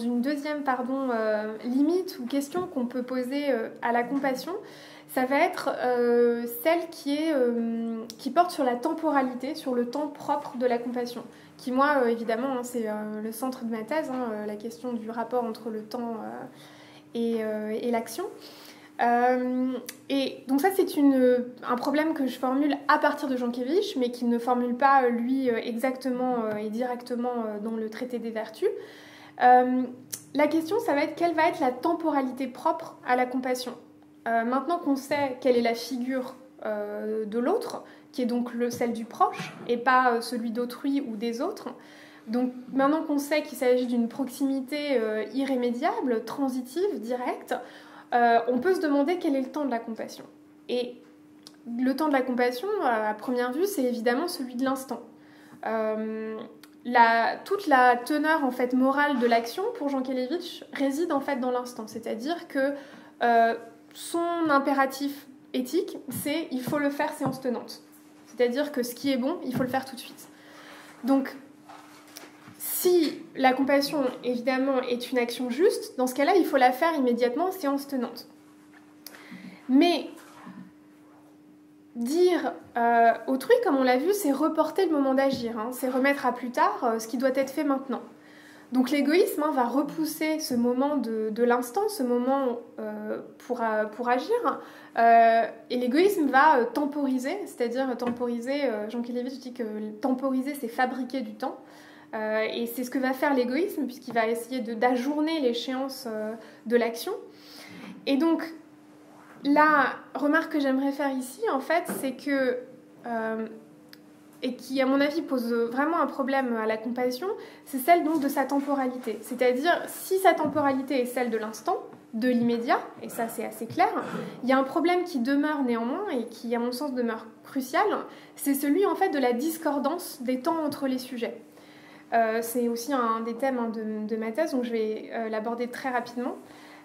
limite ou question qu'on peut poser à la compassion, ça va être celle qui porte sur la temporalité, sur le temps propre de la compassion, qui moi évidemment c'est le centre de ma thèse, la question du rapport entre le temps et l'action. Et donc ça c'est un problème que je formule à partir de Jean Kelevitch, mais qu'il ne formule pas lui exactement et directement dans le traité des vertus. La question, ça va être quelle va être la temporalité propre à la compassion. Maintenant qu'on sait quelle est la figure de l'autre, qui est donc celle du proche et pas celui d'autrui ou des autres, donc maintenant qu'on sait qu'il s'agit d'une proximité irrémédiable, transitive, directe, on peut se demander quel est le temps de la compassion. Et le temps de la compassion, à première vue, c'est évidemment celui de l'instant. Toute la teneur en fait, morale de l'action, pour Jean Kelevitch, réside en fait dans l'instant. C'est-à-dire que son impératif éthique, c'est « il faut le faire séance tenante ». C'est-à-dire que ce qui est bon, il faut le faire tout de suite. Donc, si la compassion, évidemment, est une action juste, dans ce cas-là, il faut la faire immédiatement, séance tenante. Mais dire autrui, comme on l'a vu, c'est reporter le moment d'agir, hein, c'est remettre à plus tard ce qui doit être fait maintenant. Donc l'égoïsme va repousser ce moment de l'instant, ce moment pour agir, et l'égoïsme va temporiser, c'est-à-dire temporiser, Jean Kelevitch dit que temporiser c'est fabriquer du temps, et c'est ce que va faire l'égoïsme puisqu'il va essayer d'ajourner l'échéance de l'action. Et donc la remarque que j'aimerais faire ici, en fait, c'est que, et qui, à mon avis, pose vraiment un problème à la compassion, c'est celle donc de sa temporalité. C'est-à-dire, si sa temporalité est celle de l'instant, de l'immédiat, et ça c'est assez clair, il y a un problème qui demeure néanmoins, et qui, à mon sens, demeure crucial, c'est celui, en fait, de la discordance des temps entre les sujets. C'est aussi un des thèmes de ma thèse, donc je vais l'aborder très rapidement.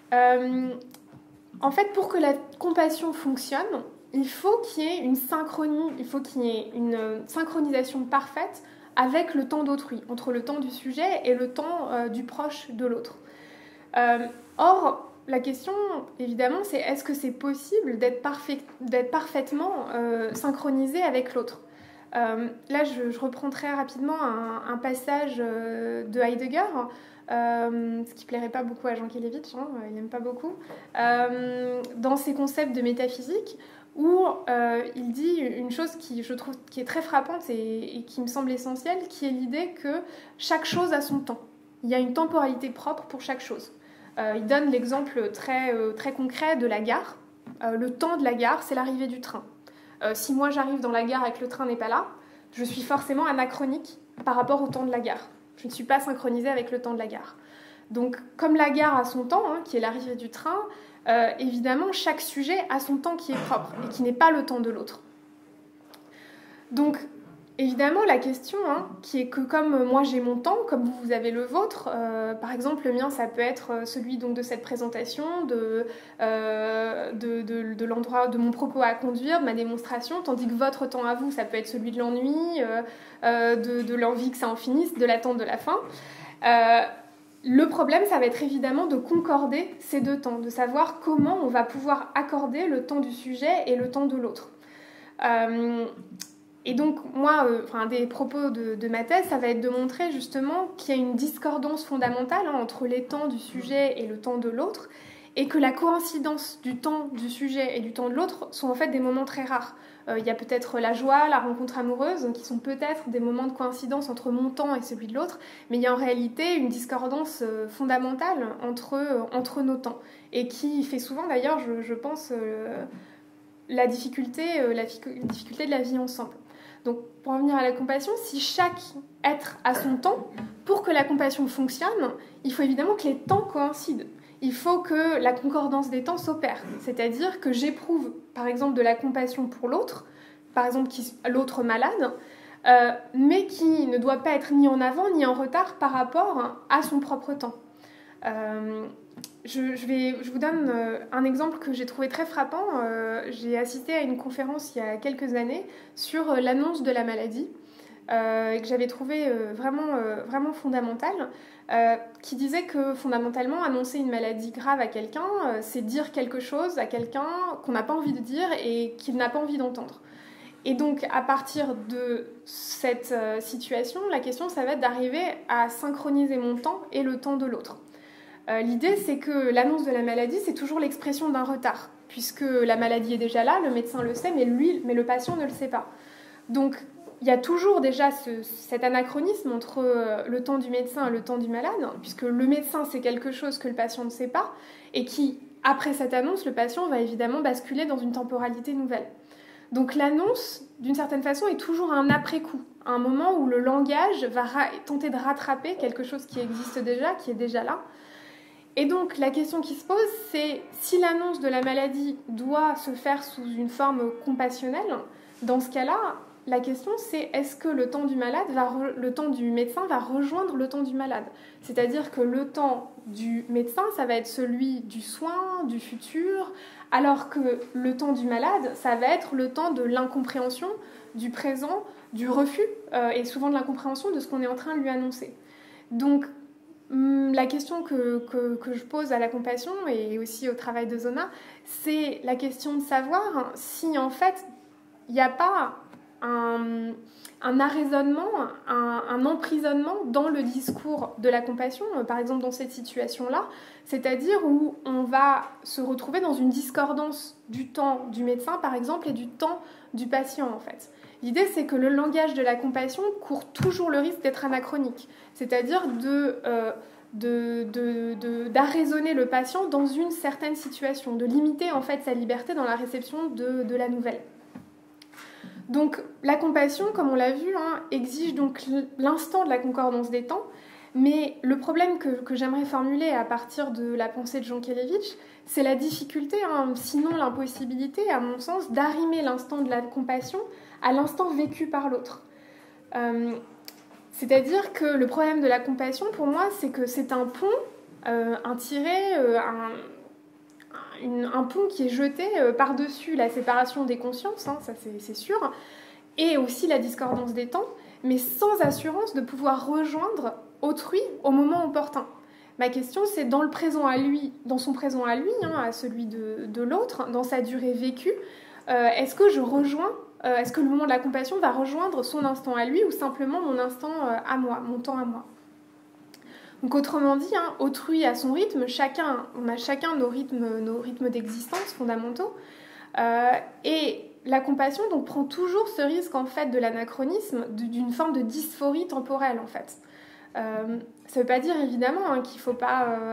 En fait, pour que la compassion fonctionne, il faut qu'il y ait une synchronie, il faut qu'il y ait une synchronisation parfaite avec le temps d'autrui, entre le temps du sujet et le temps du proche de l'autre. Or, la question, évidemment, c'est est-ce que c'est possible d'être parfaitement synchronisé avec l'autre ? Là, je reprends très rapidement un passage de Heidegger, ce qui ne plairait pas beaucoup à Jean Kelevitch, hein, il n'aime pas beaucoup, dans ses concepts de métaphysique, où il dit une chose qui, je trouve, qui est très frappante et qui me semble essentielle, qui est l'idée que chaque chose a son temps. Il y a une temporalité propre pour chaque chose. Il donne l'exemple très concret de la gare. Le temps de la gare, c'est l'arrivée du train. Si moi j'arrive dans la gare et que le train n'est pas là, je suis forcément anachronique par rapport au temps de la gare. Je ne suis pas synchronisée avec le temps de la gare. Donc, comme la gare a son temps, qui est l'arrivée du train, évidemment, chaque sujet a son temps qui est propre et qui n'est pas le temps de l'autre. Donc, évidemment, la question, qui est que comme moi j'ai mon temps, comme vous avez le vôtre, par exemple, le mien, ça peut être celui donc, de cette présentation, de l'endroit, de mon propos à conduire, de ma démonstration, tandis que votre temps à vous, ça peut être celui de l'ennui, de l'envie que ça en finisse, de l'attente de la fin. Le problème, ça va être évidemment de concorder ces deux temps, de savoir comment on va pouvoir accorder le temps du sujet et le temps de l'autre. Et donc, moi, un des propos de ma thèse, ça va être de montrer justement qu'il y a une discordance fondamentale entre les temps du sujet et le temps de l'autre, et que la coïncidence du temps du sujet et du temps de l'autre sont en fait des moments très rares. Il y a peut-être la joie, la rencontre amoureuse, qui sont peut-être des moments de coïncidence entre mon temps et celui de l'autre, mais il y a en réalité une discordance fondamentale entre nos temps, et qui fait souvent d'ailleurs, je pense, la difficulté de la vie ensemble. Donc, pour revenir à la compassion, si chaque être a son temps, pour que la compassion fonctionne, il faut évidemment que les temps coïncident. Il faut que la concordance des temps s'opère. C'est-à-dire que j'éprouve, par exemple, de la compassion pour l'autre, par exemple l'autre malade, mais qui ne doit pas être ni en avant ni en retard par rapport à son propre temps. Je vous donne un exemple que j'ai trouvé très frappant. J'ai assisté à une conférence il y a quelques années sur l'annonce de la maladie, que j'avais trouvé vraiment fondamentale, qui disait que fondamentalement, annoncer une maladie grave à quelqu'un, c'est dire quelque chose à quelqu'un qu'on n'a pas envie de dire et qu'il n'a pas envie d'entendre. Et donc, à partir de cette situation, la question, ça va être d'arriver à synchroniser mon temps et le temps de l'autre. L'idée, c'est que l'annonce de la maladie, c'est toujours l'expression d'un retard, puisque la maladie est déjà là, le médecin le sait, mais le patient ne le sait pas. Donc, il y a toujours déjà cet anachronisme entre le temps du médecin et le temps du malade, puisque le médecin, c'est quelque chose que le patient ne sait pas, et qui, après cette annonce, le patient va évidemment basculer dans une temporalité nouvelle. Donc l'annonce, d'une certaine façon, est toujours un après-coup, un moment où le langage va tenter de rattraper quelque chose qui existe déjà, qui est déjà là. Et donc, la question qui se pose, c'est si l'annonce de la maladie doit se faire sous une forme compassionnelle, dans ce cas-là, la question c'est est-ce que le temps du médecin va rejoindre le temps du malade ? C'est-à-dire que le temps du médecin, ça va être celui du soin, du futur, alors que le temps du malade, ça va être le temps de l'incompréhension, du présent, du refus, et souvent de l'incompréhension de ce qu'on est en train de lui annoncer. Donc, la question que je pose à la compassion et aussi au travail de Zona, c'est la question de savoir si en fait il n'y a pas un arraisonnement, un emprisonnement dans le discours de la compassion, par exemple dans cette situation-là, c'est-à-dire où on va se retrouver dans une discordance du temps du médecin, par exemple, et du temps du patient, en fait. L'idée, c'est que le langage de la compassion court toujours le risque d'être anachronique, c'est-à-dire d'arraisonner le patient dans une certaine situation, de limiter en fait sa liberté dans la réception de la nouvelle. Donc la compassion, comme on l'a vu, exige donc l'instant de la concordance des temps, mais le problème que j'aimerais formuler à partir de la pensée de Jankélévitch, c'est la difficulté, sinon l'impossibilité, à mon sens, d'arrimer l'instant de la compassion à l'instant vécu par l'autre. C'est-à-dire que le problème de la compassion, pour moi, c'est que c'est un pont, un tiret, un pont qui est jeté par-dessus la séparation des consciences, ça c'est sûr, et aussi la discordance des temps, mais sans assurance de pouvoir rejoindre autrui au moment opportun. Ma question, c'est dans le présent à lui, dans son présent à lui, à celui de l'autre, dans sa durée vécue, est-ce que je rejoins, est-ce que le moment de la compassion va rejoindre son instant à lui ou simplement mon instant à moi, mon temps à moi? Donc autrement dit, autrui à son rythme, on a chacun nos rythmes d'existence fondamentaux, et la compassion donc prend toujours ce risque en fait de l'anachronisme, d'une forme de dysphorie temporelle en fait. Ça ne veut pas dire évidemment qu'il ne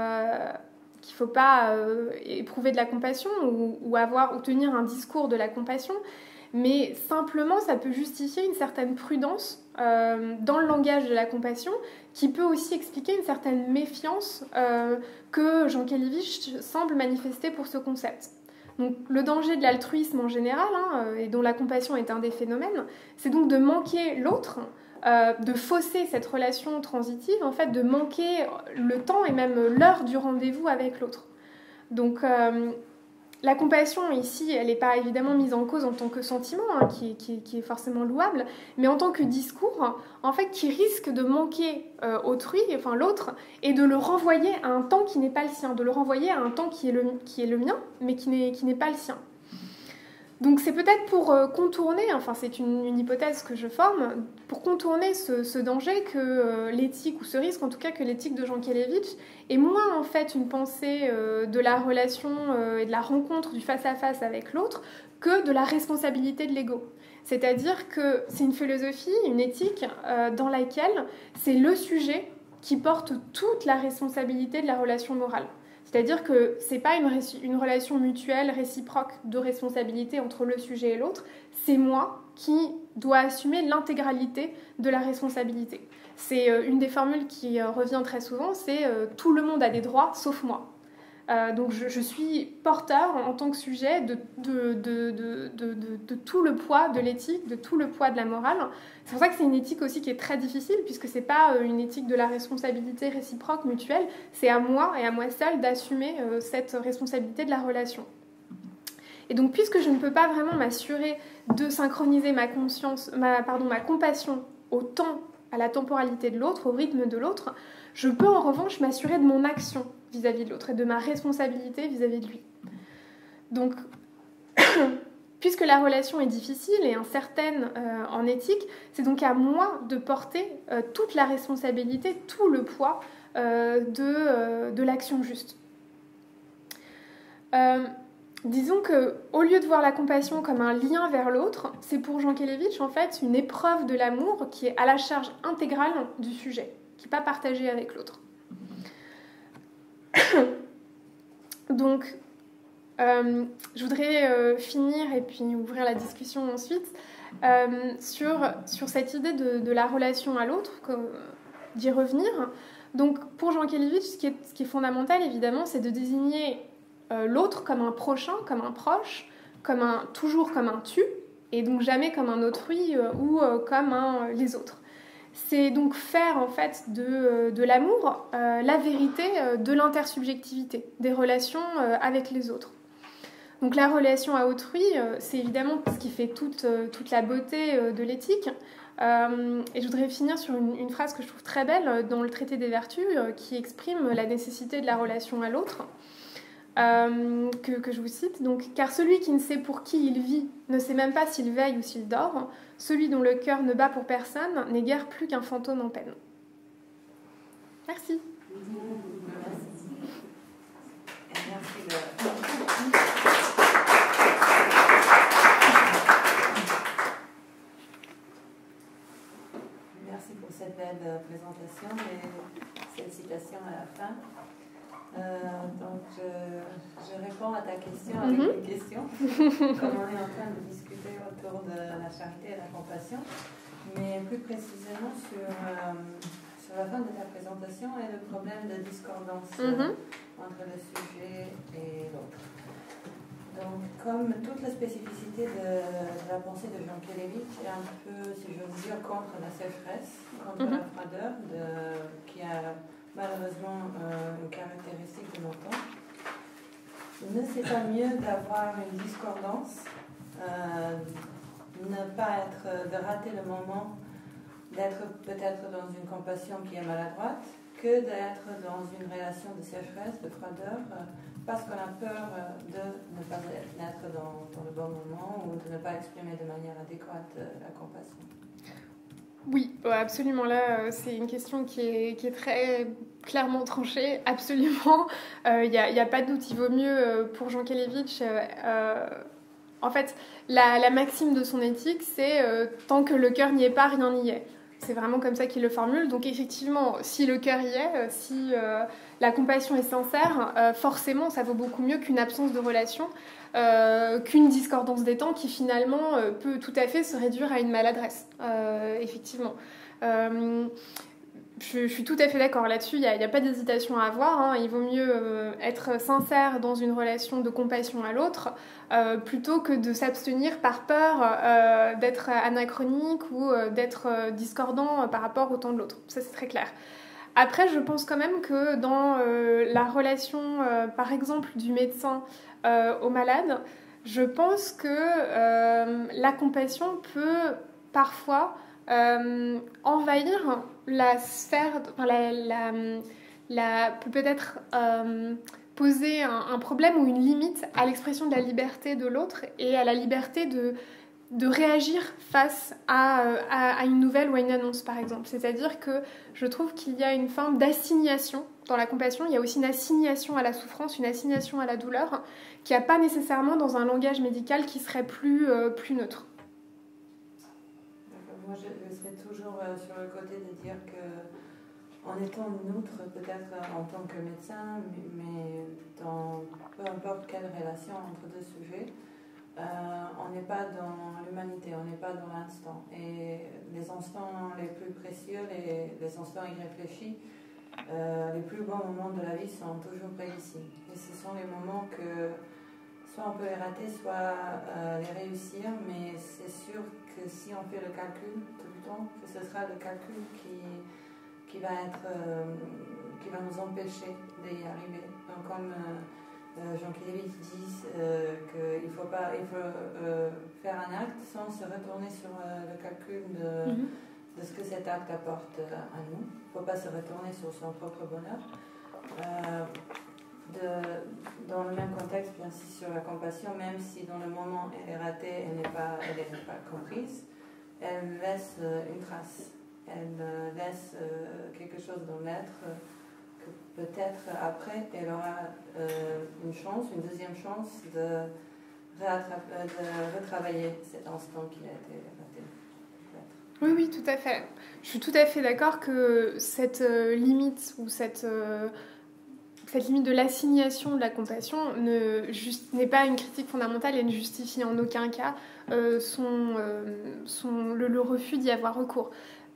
faut pas éprouver de la compassion ou tenir un discours de la compassion, mais simplement ça peut justifier une certaine prudence dans le langage de la compassion qui peut aussi expliquer une certaine méfiance que Jankélévitch semble manifester pour ce concept. Donc, le danger de l'altruisme en général, et dont la compassion est un des phénomènes, c'est donc de manquer l'autre, de fausser cette relation transitive, en fait, de manquer le temps et même l'heure du rendez-vous avec l'autre. Donc, la compassion, ici, elle n'est pas évidemment mise en cause en tant que sentiment, qui est forcément louable, mais en tant que discours, en fait, qui risque de manquer autrui, enfin l'autre, et de le renvoyer à un temps qui n'est pas le sien, de le renvoyer à un temps qui est le mien, mais qui n'est pas le sien. Donc c'est peut-être pour contourner, enfin c'est une hypothèse que je forme, pour contourner ce danger que l'éthique, ou ce risque en tout cas que l'éthique de Jankélévitch est moins en fait une pensée de la relation et de la rencontre du face-à-face avec l'autre que de la responsabilité de l'ego. C'est-à-dire que c'est une philosophie, une éthique dans laquelle c'est le sujet qui porte toute la responsabilité de la relation morale. C'est-à-dire que ce n'est pas une relation mutuelle, réciproque de responsabilité entre le sujet et l'autre, c'est moi qui dois assumer l'intégralité de la responsabilité. C'est une des formules qui revient très souvent, c'est tout le monde a des droits sauf moi. Donc je suis porteur en tant que sujet de tout le poids de l'éthique, de tout le poids de la morale. C'est pour ça que c'est une éthique aussi qui est très difficile, puisque ce n'est pas une éthique de la responsabilité réciproque, mutuelle, c'est à moi et à moi seule d'assumer cette responsabilité de la relation. Et donc puisque je ne peux pas vraiment m'assurer de synchroniser ma compassion au temps, à la temporalité de l'autre, au rythme de l'autre, je peux en revanche m'assurer de mon action vis-à-vis de l'autre et de ma responsabilité vis-à-vis de lui. Donc, puisque la relation est difficile et incertaine en éthique, c'est donc à moi de porter toute la responsabilité, tout le poids de l'action juste. Disons qu'au lieu de voir la compassion comme un lien vers l'autre, c'est pour Jankélévitch en fait une épreuve de l'amour qui est à la charge intégrale du sujet, qui n'est pas partagée avec l'autre. Donc, je voudrais finir et puis ouvrir la discussion ensuite sur cette idée de la relation à l'autre, d'y revenir. Donc, pour Jankélévitch, ce qui est fondamental, évidemment, c'est de désigner l'autre comme un prochain, comme un proche, toujours comme un tu, et donc jamais comme un autrui ou comme les autres. C'est donc faire en fait de l'amour la vérité de l'intersubjectivité, des relations avec les autres. Donc la relation à autrui, c'est évidemment ce qui fait toute la beauté de l'éthique. Et je voudrais finir sur une phrase que je trouve très belle dans le traité des vertus, qui exprime la nécessité de la relation à l'autre, que je vous cite. Donc, car celui qui ne sait pour qui il vit ne sait même pas s'il veille ou s'il dort. Celui dont le cœur ne bat pour personne n'est guère plus qu'un fantôme en peine. Merci. Merci pour cette belle présentation et cette citation à la fin. Donc, je réponds à ta question avec une question. Comme on est en train de discuter autour de la charité et la compassion, mais plus précisément sur la fin de ta présentation et le problème de discordance entre le sujet et l'autre. Donc, comme toute la spécificité de la pensée de Jean Kelevitch est un peu, si j'ose dire, contre la sécheresse, contre la froideur, qui a malheureusement une caractéristique de nos temps, ne c'est pas mieux d'avoir une discordance, de rater le moment, d'être peut-être dans une compassion qui est maladroite, que d'être dans une relation de sécheresse, de froideur, parce qu'on a peur de ne pas être dans le bon moment ou de ne pas exprimer de manière adéquate la compassion. Oui, absolument. Là, c'est une question qui est très clairement tranchée. Absolument. Il n'y a pas de doute. Il vaut mieux, pour Jean Kelevitch, en fait, la maxime de son éthique, c'est tant que le cœur n'y est pas, rien n'y est. C'est vraiment comme ça qu'il le formule. Donc effectivement, si le cœur y est, si la compassion est sincère, forcément, ça vaut beaucoup mieux qu'une absence de relation, qu'une discordance des temps qui finalement peut tout à fait se réduire à une maladresse. Effectivement. Je suis tout à fait d'accord là-dessus, il n'y a pas d'hésitation à avoir, hein. Il vaut mieux être sincère dans une relation de compassion à l'autre plutôt que de s'abstenir par peur d'être anachronique ou d'être discordant par rapport au temps de l'autre. Ça, c'est très clair. Après, je pense quand même que dans la relation, par exemple, du médecin au malade, je pense que la compassion peut parfois envahir la sphère, peut peut-être poser un problème ou une limite à l'expression de la liberté de l'autre et à la liberté de réagir face à une nouvelle ou à une annonce, par exemple. C'est-à-dire que je trouve qu'il y a une forme d'assignation dans la compassion. Il y a aussi une assignation à la souffrance, une assignation à la douleur, qui n'y a pas nécessairement dans un langage médical qui serait plus neutre. Moi, je serais toujours sur le côté de dire que, en étant neutre, peut-être en tant que médecin, mais dans peu importe quelle relation entre deux sujets, on n'est pas dans l'humanité, on n'est pas dans l'instant. Et les instants les plus précieux, les instants irréfléchis, les plus beaux moments de la vie sont toujours près ici. Et ce sont les moments que soit on peut les rater, soit les réussir, mais c'est sûr que si on fait le calcul tout le temps, que ce sera le calcul qui va nous empêcher d'y arriver. Donc comme Jean Kelevitch dit qu'il faut faire un acte sans se retourner sur le calcul de ce que cet acte apporte à nous. Il ne faut pas se retourner sur son propre bonheur. Dans le même contexte, bien sûr, sur la compassion, même si dans le moment elle est ratée, elle n'est pas comprise, elle laisse une trace, elle laisse quelque chose dans l'être que peut-être après elle aura une deuxième chance de retravailler cet instant qui a été raté. Oui, oui, tout à fait. Je suis tout à fait d'accord que cette limite ou cette limite de l'assignation de la compassion n'est pas une critique fondamentale et ne justifie en aucun cas le refus d'y avoir recours.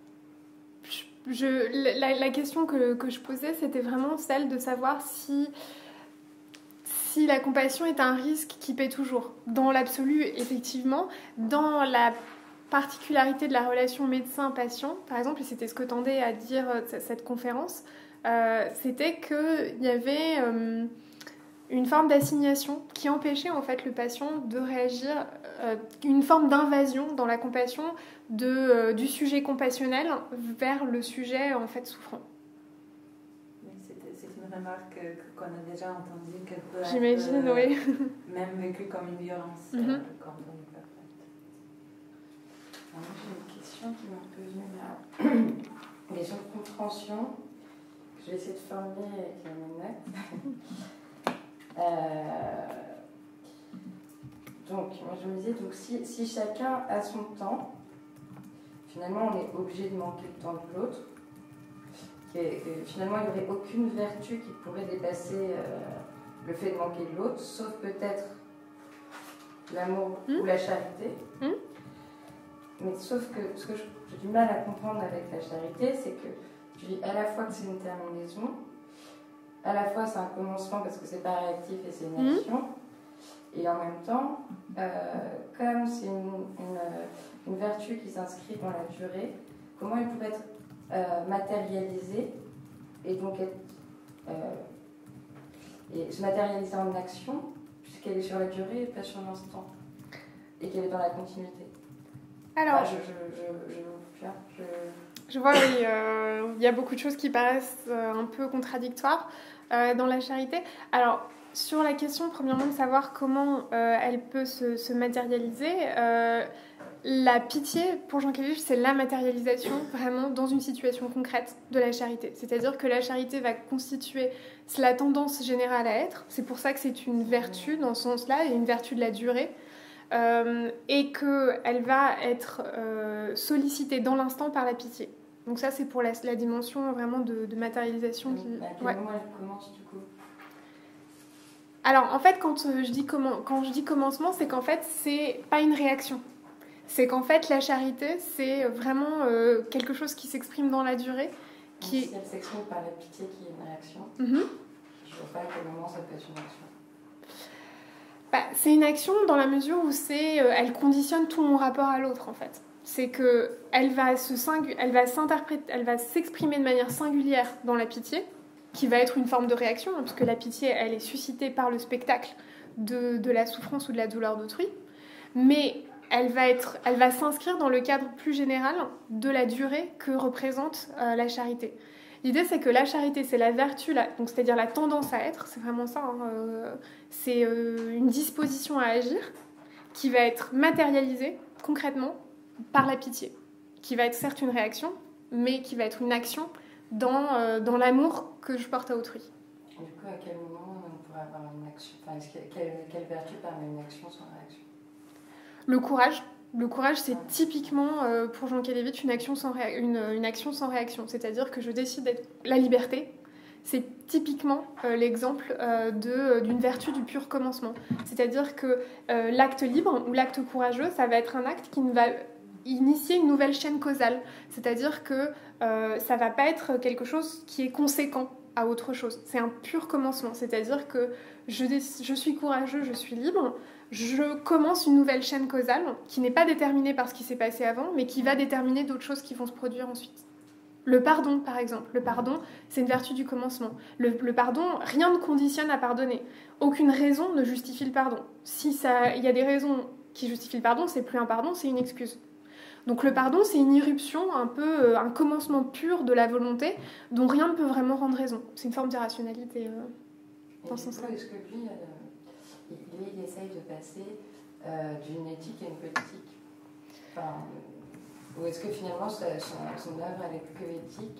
La question que je posais, c'était vraiment celle de savoir si la compassion est un risque qui paie toujours. Dans l'absolu, effectivement. Dans la particularité de la relation médecin-patient, par exemple, et c'était ce que tendait à dire cette conférence, c'était qu'il y avait une forme d'assignation qui empêchait en fait le patient de réagir, une forme d'invasion dans la compassion du sujet compassionnel vers le sujet en fait souffrant. C'est une remarque qu'on a déjà entendue, qu'elle peut J'imagine, être oui. même vécue comme une violence quand on est perfect. Moi, j'ai une question qui m'est un peu venue là. Une question de compréhension. Je vais essayer de formuler avec mes notes. Donc, moi je me disais, donc, si chacun a son temps, finalement on est obligé de manquer le temps de l'autre. Finalement, il n'y aurait aucune vertu qui pourrait dépasser le fait de manquer de l'autre, sauf peut-être l'amour ou la charité. Mais sauf que ce que j'ai du mal à comprendre avec la charité, c'est que tu dis à la fois que c'est une terminaison, à la fois c'est un commencement parce que c'est pas réactif et c'est une action, et en même temps, comme c'est une vertu qui s'inscrit dans la durée, comment elle pourrait être matérialisée et donc se matérialiser en action, puisqu'elle est sur la durée et pas sur l'instant, et qu'elle est dans la continuité. Alors, je vois, oui, il y a beaucoup de choses qui paraissent un peu contradictoires dans la charité. Alors, sur la question, premièrement, de savoir comment elle peut se matérialiser, la pitié, pour Jean Kelevich, c'est la matérialisation vraiment dans une situation concrète de la charité. C'est-à-dire que la charité va constituer la tendance générale à être. C'est pour ça que c'est une vertu dans ce sens-là, et une vertu de la durée. Et qu'elle va être sollicitée dans l'instant par la pitié. Donc ça, c'est pour la dimension vraiment de matérialisation. À quel moment elle commence, du coup ? Alors, en fait, quand je dis commencement, c'est qu'en fait, c'est pas une réaction. C'est qu'en fait, la charité, c'est vraiment quelque chose qui s'exprime dans la durée. Si elle s'exprime par la pitié qui est une réaction, je ne vois pas à quel moment ça peut être une action. C'est une action dans la mesure où elle conditionne tout mon rapport à l'autre, en fait. C'est qu'elle va s'exprimer de manière singulière dans la pitié, qui va être une forme de réaction, parce que la pitié, elle est suscitée par le spectacle de la souffrance ou de la douleur d'autrui. Mais elle va s'inscrire dans le cadre plus général de la durée que représente la charité. L'idée, c'est que la charité, c'est la vertu, donc c'est-à-dire la tendance à être, c'est vraiment ça, c'est une disposition à agir qui va être matérialisée concrètement par la pitié, qui va être certes une réaction, mais qui va être une action dans l'amour que je porte à autrui. Du coup, à quel moment on pourrait avoir une action, quelle vertu permet une action sans réaction ? Le courage. Le courage, c'est typiquement, pour Jean Kelevich, une action sans réaction. C'est-à-dire que je décide d'être... La liberté, c'est typiquement l'exemple d'une vertu du pur commencement. C'est-à-dire que l'acte libre ou l'acte courageux, ça va être un acte qui va initier une nouvelle chaîne causale. C'est-à-dire que ça ne va pas être quelque chose qui est conséquent à autre chose. C'est un pur commencement. C'est-à-dire que je suis courageux, je suis libre, je commence une nouvelle chaîne causale qui n'est pas déterminée par ce qui s'est passé avant, mais qui va déterminer d'autres choses qui vont se produire ensuite. Le pardon, par exemple. Le pardon, c'est une vertu du commencement. Le pardon, rien ne conditionne à pardonner. Aucune raison ne justifie le pardon. Il y a des raisons qui justifient le pardon, c'est plus un pardon, c'est une excuse. Donc le pardon, c'est une irruption, un peu un commencement pur de la volonté, dont rien ne peut vraiment rendre raison. C'est une forme d'irrationalité dans ce sens-là. Est-ce que lui, il essaye de passer d'une éthique à une politique, ou est-ce que finalement son œuvre elle est que éthique,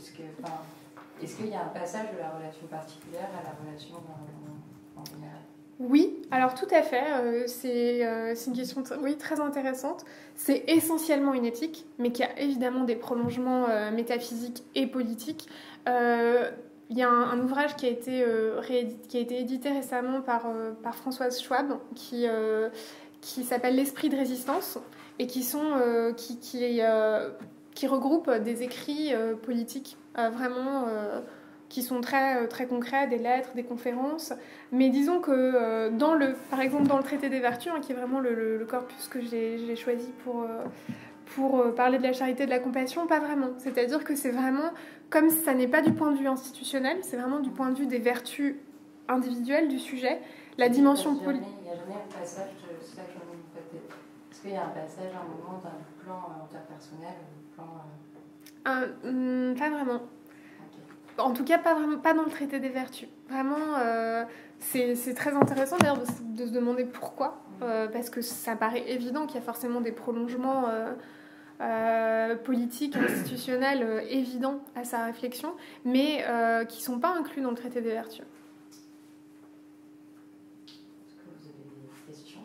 est-ce qu'il y a un passage de la relation particulière à la relation en général ? Oui, alors tout à fait, c'est une question très intéressante. C'est essentiellement une éthique, mais qui a évidemment des prolongements métaphysiques et politiques. Il y a un ouvrage qui a été édité récemment par Françoise Schwab, qui s'appelle L'esprit de résistance, et qui regroupe des écrits politiques vraiment... qui sont très, très concrets, des lettres, des conférences. Mais disons que, par exemple, dans le traité des vertus, qui est vraiment le corpus que j'ai choisi pour parler de la charité et de la compassion, pas vraiment. C'est-à-dire que c'est vraiment, comme ça n'est pas du point de vue institutionnel, c'est vraiment du point de vue des vertus individuelle du sujet, la dimension politique. Il n'y a jamais un passage, c'est ça que je me fais. Est-ce qu'il y a un passage, un moment d'un plan interpersonnel, Pas vraiment. Okay. En tout cas, pas dans le traité des vertus. Vraiment, c'est très intéressant d'ailleurs de se demander pourquoi, parce que ça paraît évident qu'il y a forcément des prolongements politiques, institutionnels évidents à sa réflexion, mais qui ne sont pas inclus dans le traité des vertus. Est-ce que vous avez des questions?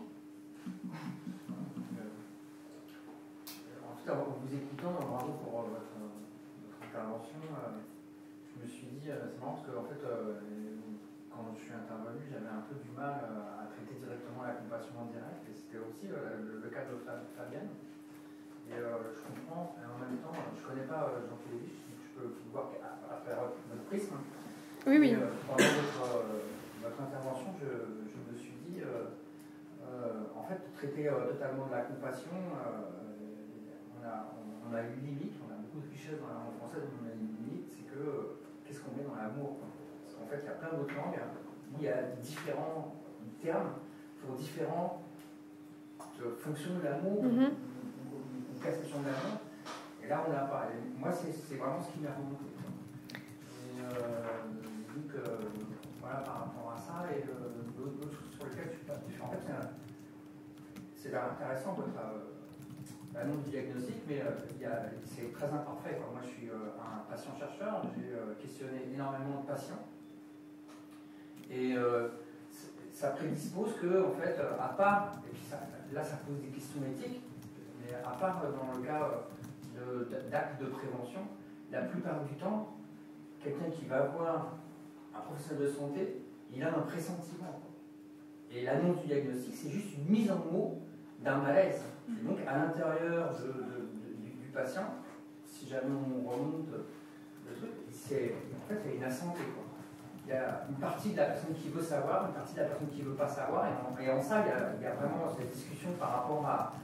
En tout cas, en vous écoutant, bravo pour votre intervention. Je me suis dit, c'est marrant parce que en fait, quand je suis intervenu, j'avais un peu du mal à traiter directement la compassion en direct, et c'était aussi le cas de Fabienne. Et je comprends, et en même temps, je ne connais pas Jean Kélévitch, donc je peux voir à travers notre prisme. Oui. Pendant votre intervention, je me suis dit, en fait, traiter totalement de la compassion, on a une limite, on a beaucoup de richesses dans la langue française, mais on a une limite, c'est que qu'est-ce qu'on met dans l'amour? Parce qu'en fait, il y a plein d'autres langues où il y a différents termes pour différentes fonctions de l'amour, ou conception de l'amour. Et là, on l'a pas. Et moi, c'est vraiment ce qui m'est remonté. Et donc, voilà, par rapport à ça, et l'autre chose sur lequel tu fais, en fait, c'est intéressant l'annonce du diagnostic, mais c'est très imparfait, quoi. Moi, je suis un patient-chercheur, j'ai questionné énormément de patients, et ça prédispose que, en fait, à part, et puis là, ça pose des questions éthiques, mais à part dans le cas d'actes de prévention, la plupart du temps, quelqu'un qui va voir un professionnel de santé, il a un pressentiment. Et l'annonce du diagnostic, c'est juste une mise en mots d'un malaise. Et donc, à l'intérieur du patient, si jamais on remonte le truc, en fait, il y a une assemblée, quoi. Il y a une partie de la personne qui veut savoir, une partie de la personne qui ne veut pas savoir, et en ça, il y a vraiment cette discussion par rapport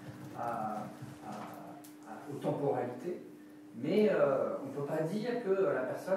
aux temporalités, mais on ne peut pas dire que la personne,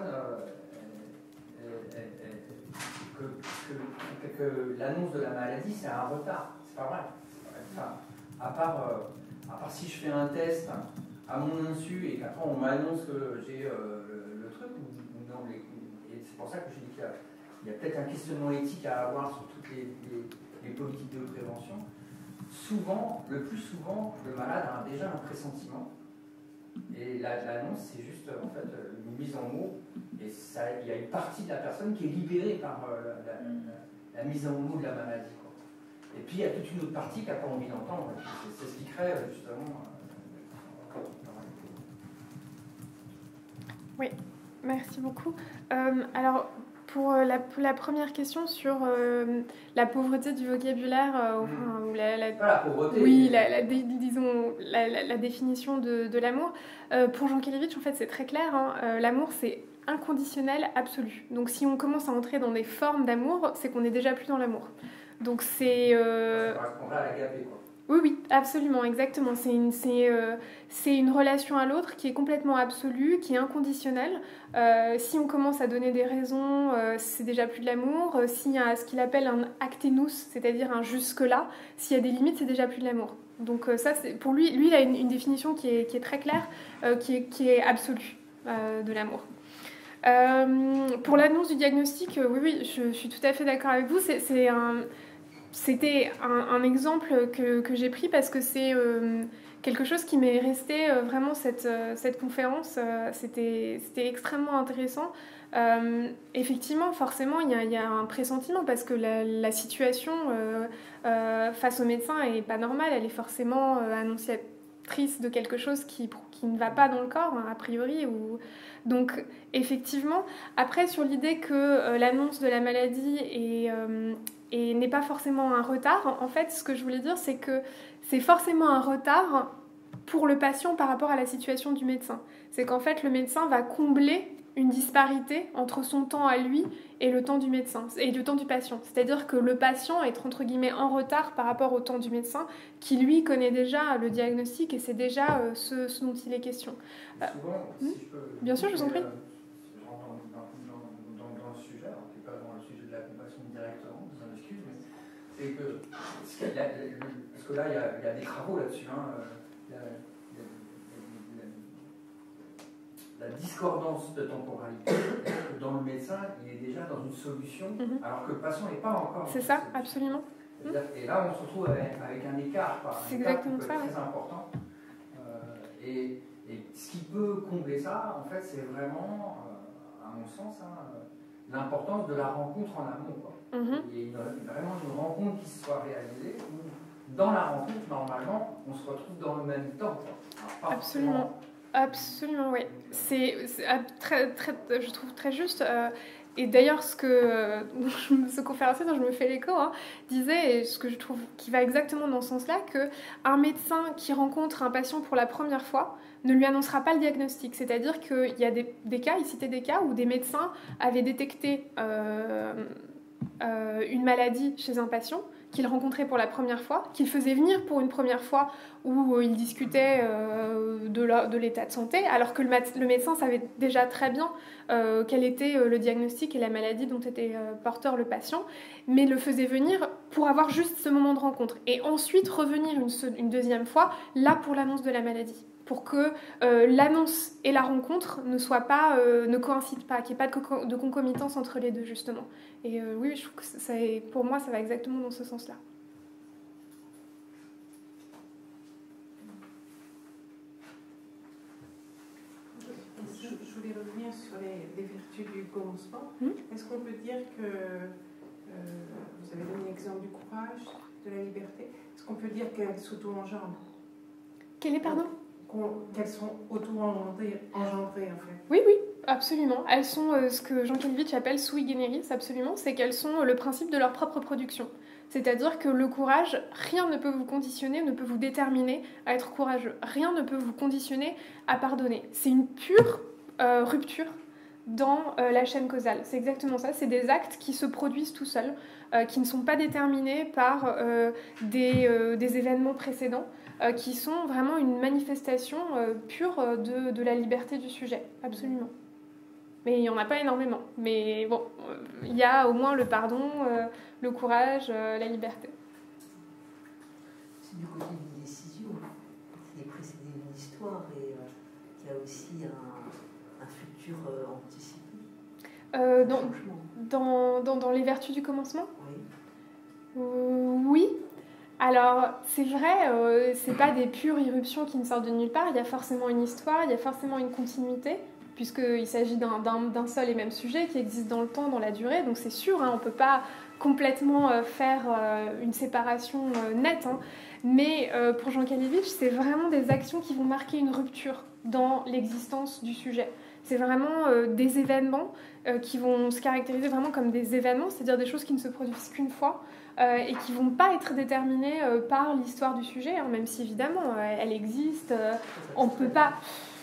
que l'annonce de la maladie, c'est un retard. C'est pas vrai. Enfin, à part si je fais un test à mon insu et qu'après on m'annonce que j'ai le truc, ou non, et c'est pour ça que je dis qu'il y a peut-être un questionnement éthique à avoir sur toutes les politiques de prévention. Le plus souvent, le malade a déjà un pressentiment, et l'annonce, c'est juste en fait une mise en mots, et il y a une partie de la personne qui est libérée par la mise en mots de la maladie, quoi. Et puis il y a toute une autre partie qui n'a pas envie d'entendre, c'est ce qui crée justement... Oui, merci beaucoup. Alors, pour la première question sur la pauvreté du vocabulaire, ou pas la pauvreté. Oui, disons la définition de l'amour. Pour Jean Kélévitch, en fait, c'est très clair. L'amour, c'est inconditionnel, absolu. Donc, si on commence à entrer dans des formes d'amour, c'est qu'on n'est déjà plus dans l'amour. Donc, c'est... Ça correspondrait à l'agapé, quoi. Oui, absolument, exactement. C'est une relation à l'autre qui est complètement absolue, qui est inconditionnelle. Si on commence à donner des raisons, c'est déjà plus de l'amour. S'il y a ce qu'il appelle un actenus, c'est-à-dire un jusque-là, s'il y a des limites, c'est déjà plus de l'amour. Donc ça, pour lui, il a une définition qui est très claire, qui est absolue de l'amour. Pour l'annonce du diagnostic, oui, je suis tout à fait d'accord avec vous. C'était un exemple que j'ai pris parce que c'est quelque chose qui m'est resté vraiment cette conférence. C'était extrêmement intéressant. Effectivement, forcément, il y a un pressentiment parce que la situation face au médecin n'est pas normale. Elle est forcément annonciatrice de quelque chose qui ne va pas dans le corps, a priori. Donc, effectivement, après, sur l'idée que l'annonce de la maladie et n'est pas forcément un retard. En fait, ce que je voulais dire, c'est que c'est forcément un retard pour le patient par rapport à la situation du médecin. C'est qu'en fait, le médecin va combler une disparité entre son temps à lui et le temps du médecin, et le temps du patient. C'est-à-dire que le patient est, entre guillemets, en retard par rapport au temps du médecin, qui, lui, connaît déjà le diagnostic et c'est déjà ce dont il est question. Souvent, si je peux... Bien sûr, je vous en prie. Dans le sujet, alors qui n'est pas dans le sujet de la compassion c'est que, parce que là, il y a des travaux là-dessus, hein, la discordance de temporalité, dans le médecin, il est déjà dans une solution, alors que le patient n'est pas encore. C'est ça, absolument. Et là, on se retrouve avec un écart, c'est exactement ça, très important. Et ce qui peut combler ça, en fait, c'est vraiment, à mon sens, l'importance de la rencontre en amont, quoi. Il y a vraiment une rencontre qui se soit réalisée, où dans la rencontre, normalement, on se retrouve dans le même temps, quoi. Absolument. Absolument, oui. Je trouve très juste. Et d'ailleurs, ce conférencier dont je me fais l'écho disait, et ce que je trouve qui va exactement dans ce sens-là, qu'un médecin qui rencontre un patient pour la première fois ne lui annoncera pas le diagnostic. C'est-à-dire qu'il y a des cas, il citait des cas où des médecins avaient détecté une maladie chez un patient qu'il rencontrait pour la première fois, qu'il faisait venir pour une première fois où il discutait de l'état de santé, alors que le médecin savait déjà très bien quel était le diagnostic et la maladie dont était porteur le patient, mais le faisait venir pour avoir juste ce moment de rencontre. Et ensuite revenir une deuxième fois, là pour l'annonce de la maladie, pour que l'annonce et la rencontre ne coïncident pas, qu'il n'y ait pas de concomitance entre les deux, justement. Et oui, je trouve que pour moi, ça va exactement dans ce sens-là. Je voulais revenir sur les vertus du commencement. Est-ce qu'on peut dire que, vous avez donné l'exemple du courage, de la liberté, est-ce qu'on peut dire qu'elles s'auto-engendrent? Qu'elles sont auto-engendrées, en fait? Oui, absolument. Elles sont ce que Jean Kelevitch appelle sui generis, absolument. C'est qu'elles sont le principe de leur propre production. C'est-à-dire que le courage, rien ne peut vous conditionner, ne peut vous déterminer à être courageux. Rien ne peut vous conditionner à pardonner. C'est une pure rupture dans la chaîne causale. C'est exactement ça. C'est des actes qui se produisent tout seuls, qui ne sont pas déterminés par des événements précédents, qui sont vraiment une manifestation pure de la liberté du sujet. Absolument. Mais il n'y en a pas énormément. Mais bon, il y a au moins le pardon, le courage, la liberté. C'est du côté d'une décision qui est précédée d'une histoire et qui a aussi un futur anticipé. Dans les vertus du commencement ? Oui. Oui. Alors, c'est vrai, c'est pas des pures irruptions qui ne sortent de nulle part. Il y a forcément une histoire, il y a forcément une continuité, puisqu'il s'agit d'un seul et même sujet qui existe dans le temps, dans la durée. Donc c'est sûr, on ne peut pas complètement faire une séparation nette. Mais pour Jean Kelevitch, c'est vraiment des actions qui vont marquer une rupture dans l'existence du sujet. C'est vraiment des événements qui vont se caractériser vraiment comme des événements, c'est-à-dire des choses qui ne se produisent qu'une fois et qui ne vont pas être déterminées par l'histoire du sujet, même si évidemment elle existe. On ne peut pas...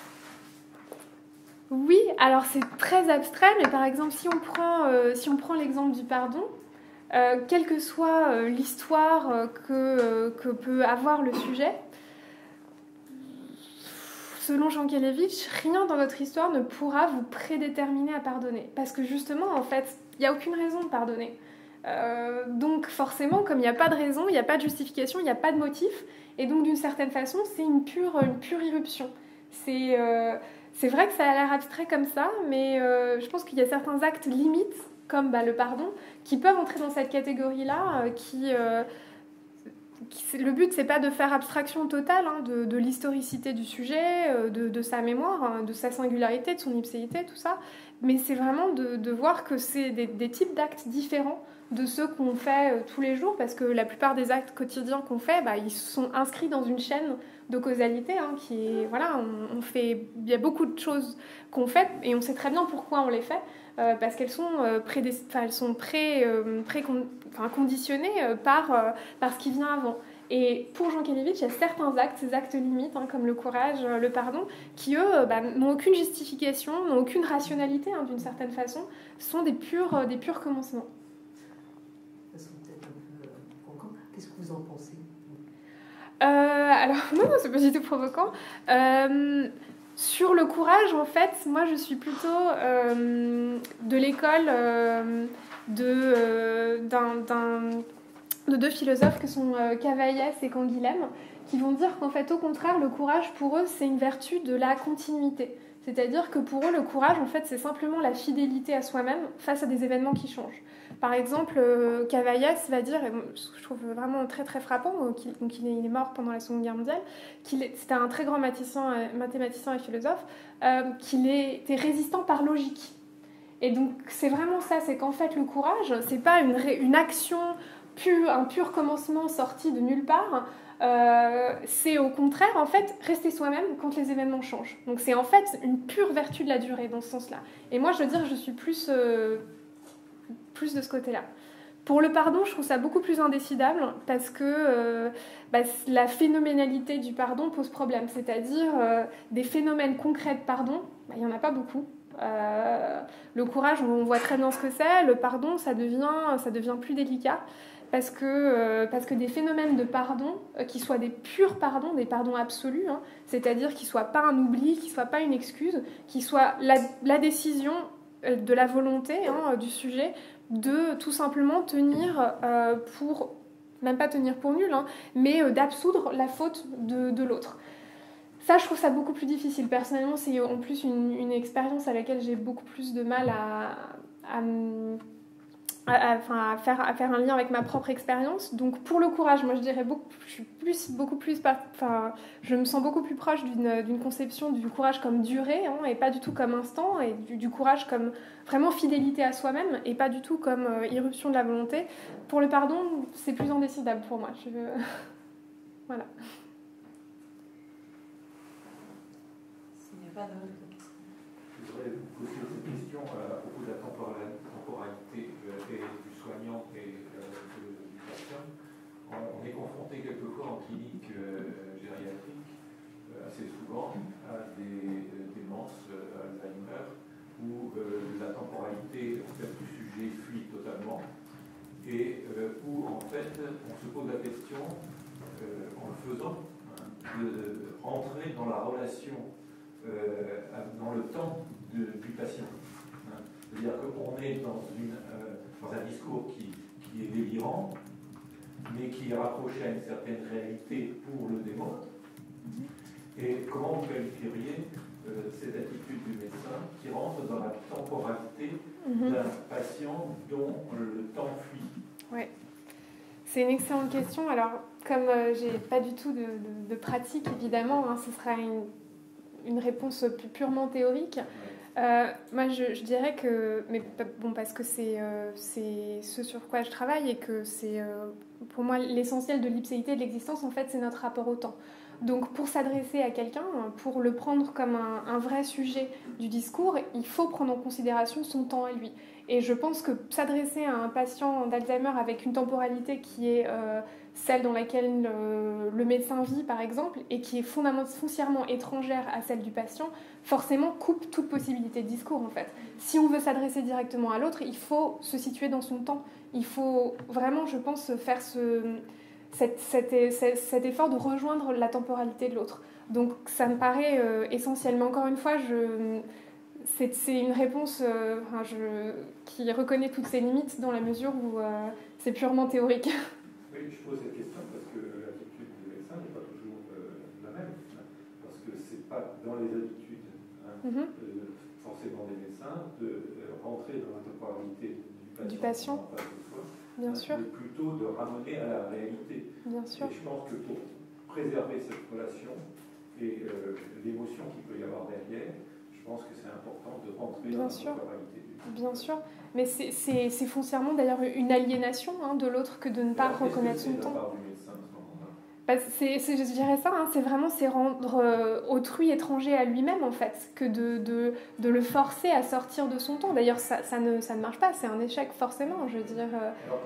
Oui, alors c'est très abstrait, mais par exemple, si on prend l'exemple du pardon, quelle que soit l'histoire que peut avoir le sujet, selon Jean Kelevitch, rien dans votre histoire ne pourra vous prédéterminer à pardonner. Parce que justement, en fait, il n'y a aucune raison de pardonner. Donc forcément, comme il n'y a pas de raison, il n'y a pas de justification, il n'y a pas de motif, et donc d'une certaine façon, c'est une pure irruption. C'est vrai que ça a l'air abstrait comme ça, mais je pense qu'il y a certains actes limites, comme le pardon, qui peuvent entrer dans cette catégorie-là, le but, c'est pas de faire abstraction totale de l'historicité du sujet, de sa mémoire, de sa singularité, de son ipséité, tout ça, mais c'est vraiment de voir que c'est des types d'actes différents de ceux qu'on fait tous les jours, parce que la plupart des actes quotidiens qu'on fait, ils sont inscrits dans une chaîne de causalité, qui est, voilà, il y a beaucoup de choses qu'on fait, et on sait très bien pourquoi on les fait, parce qu'elles sont, conditionnées par ce qui vient avant. Et pour Jean Kelevitch, il y a certains actes, ces actes limites, comme le courage, le pardon, qui, eux, n'ont aucune justification, n'ont aucune rationalité, d'une certaine façon, sont des purs commencements. Ça sont peut-être un peu provocants. Qu'est-ce que vous en pensez ? Alors, non, c'est pas du tout provoquant. Sur le courage, en fait, moi, je suis plutôt de l'école de deux philosophes que sont Cavaillès et Canguilhem, qui vont dire qu'en fait, au contraire, le courage, pour eux, c'est une vertu de la continuité. C'est-à-dire que pour eux, le courage, en fait, c'est simplement la fidélité à soi-même face à des événements qui changent. Par exemple, Cavaillès va dire, et je trouve vraiment très très frappant, il est mort pendant la Seconde Guerre mondiale, c'était un très grand mathématicien et philosophe, qu'il était résistant par logique. Et donc c'est vraiment ça, c'est qu'en fait le courage, c'est pas une action, un pur commencement sorti de nulle part, c'est au contraire en fait rester soi-même quand les événements changent. Donc c'est en fait une pure vertu de la durée dans ce sens-là. Et moi je veux dire que je suis plus de ce côté-là. Pour le pardon, je trouve ça beaucoup plus indécidable parce que la phénoménalité du pardon pose problème. C'est-à-dire des phénomènes concrets de pardon, il n'y en a pas beaucoup. Le courage, on voit très bien ce que c'est. Le pardon, ça devient plus délicat parce que des phénomènes de pardon, qui soient des purs pardons, des pardons absolus, hein, c'est-à-dire qu'ils ne soient pas un oubli, qu'ils ne soient pas une excuse, qu'ils soient la décision de la volonté du sujet de tout simplement tenir même pas tenir pour nul, hein, mais d'absoudre la faute de l'autre. Ça, je trouve ça beaucoup plus difficile. Personnellement, c'est en plus une expérience à laquelle j'ai beaucoup plus de mal à faire un lien avec ma propre expérience. Donc, pour le courage, moi, je dirais je me sens beaucoup plus proche d'une conception du courage comme durée, hein, et pas du tout comme instant, et du courage comme vraiment fidélité à soi-même, et pas du tout comme irruption de la volonté. Pour le pardon, c'est plus indécidable pour moi. Voilà. Pas de... Je voudrais vous poser une question à propos de la temporalité du soignant et du patient. On est confronté quelquefois en clinique gériatrique assez souvent à des démences Alzheimer où la temporalité en fait, du sujet fuit totalement et où en fait on se pose la question en le faisant de rentrer dans la relation dans le temps du patient. C'est-à-dire qu'on est dans un discours qui est délirant, mais qui est rapproché à une certaine réalité pour le démon. Et comment vous qualifieriez cette attitude du médecin qui rentre dans la temporalité d'un patient dont le temps fuit? Oui. C'est une excellente question. Alors, comme j'ai pas du tout de pratique, évidemment, hein, ce sera une réponse purement théorique. Moi, je dirais que, mais bon, parce que c'est ce sur quoi je travaille et que c'est, pour moi, l'essentiel de l'ipséité de l'existence, en fait, c'est notre rapport au temps. Donc, pour s'adresser à quelqu'un, pour le prendre comme un vrai sujet du discours, il faut prendre en considération son temps à lui. Et je pense que s'adresser à un patient d'Alzheimer avec une temporalité qui est celle dans laquelle le médecin vit, par exemple, et qui est foncièrement étrangère à celle du patient, forcément coupe toute possibilité de discours, en fait. Si on veut s'adresser directement à l'autre, il faut se situer dans son temps. Il faut vraiment, je pense, faire cet effort de rejoindre la temporalité de l'autre. Donc ça me paraît essentiel. Mais encore une fois, c'est une réponse qui reconnaît toutes ses limites dans la mesure où c'est purement théorique. Oui, je pose cette question parce que l'attitude du médecin n'est pas toujours la même. Parce que ce n'est pas dans les habitudes forcément des médecins de rentrer dans la temporalité du patient. Bien sûr. Mais plutôt de ramener à la réalité. Bien sûr. Et je pense que pour préserver cette relation et l'émotion qu'il peut y avoir derrière, je pense que c'est important de rentrer dans la temporalité. Bien sûr. Mais c'est foncièrement d'ailleurs une aliénation de l'autre que de ne pas reconnaître son temps. Je dirais ça, c'est rendre autrui étranger à lui-même en fait, que de le forcer à sortir de son temps. D'ailleurs, ça ne marche pas, c'est un échec forcément, je veux dire. Alors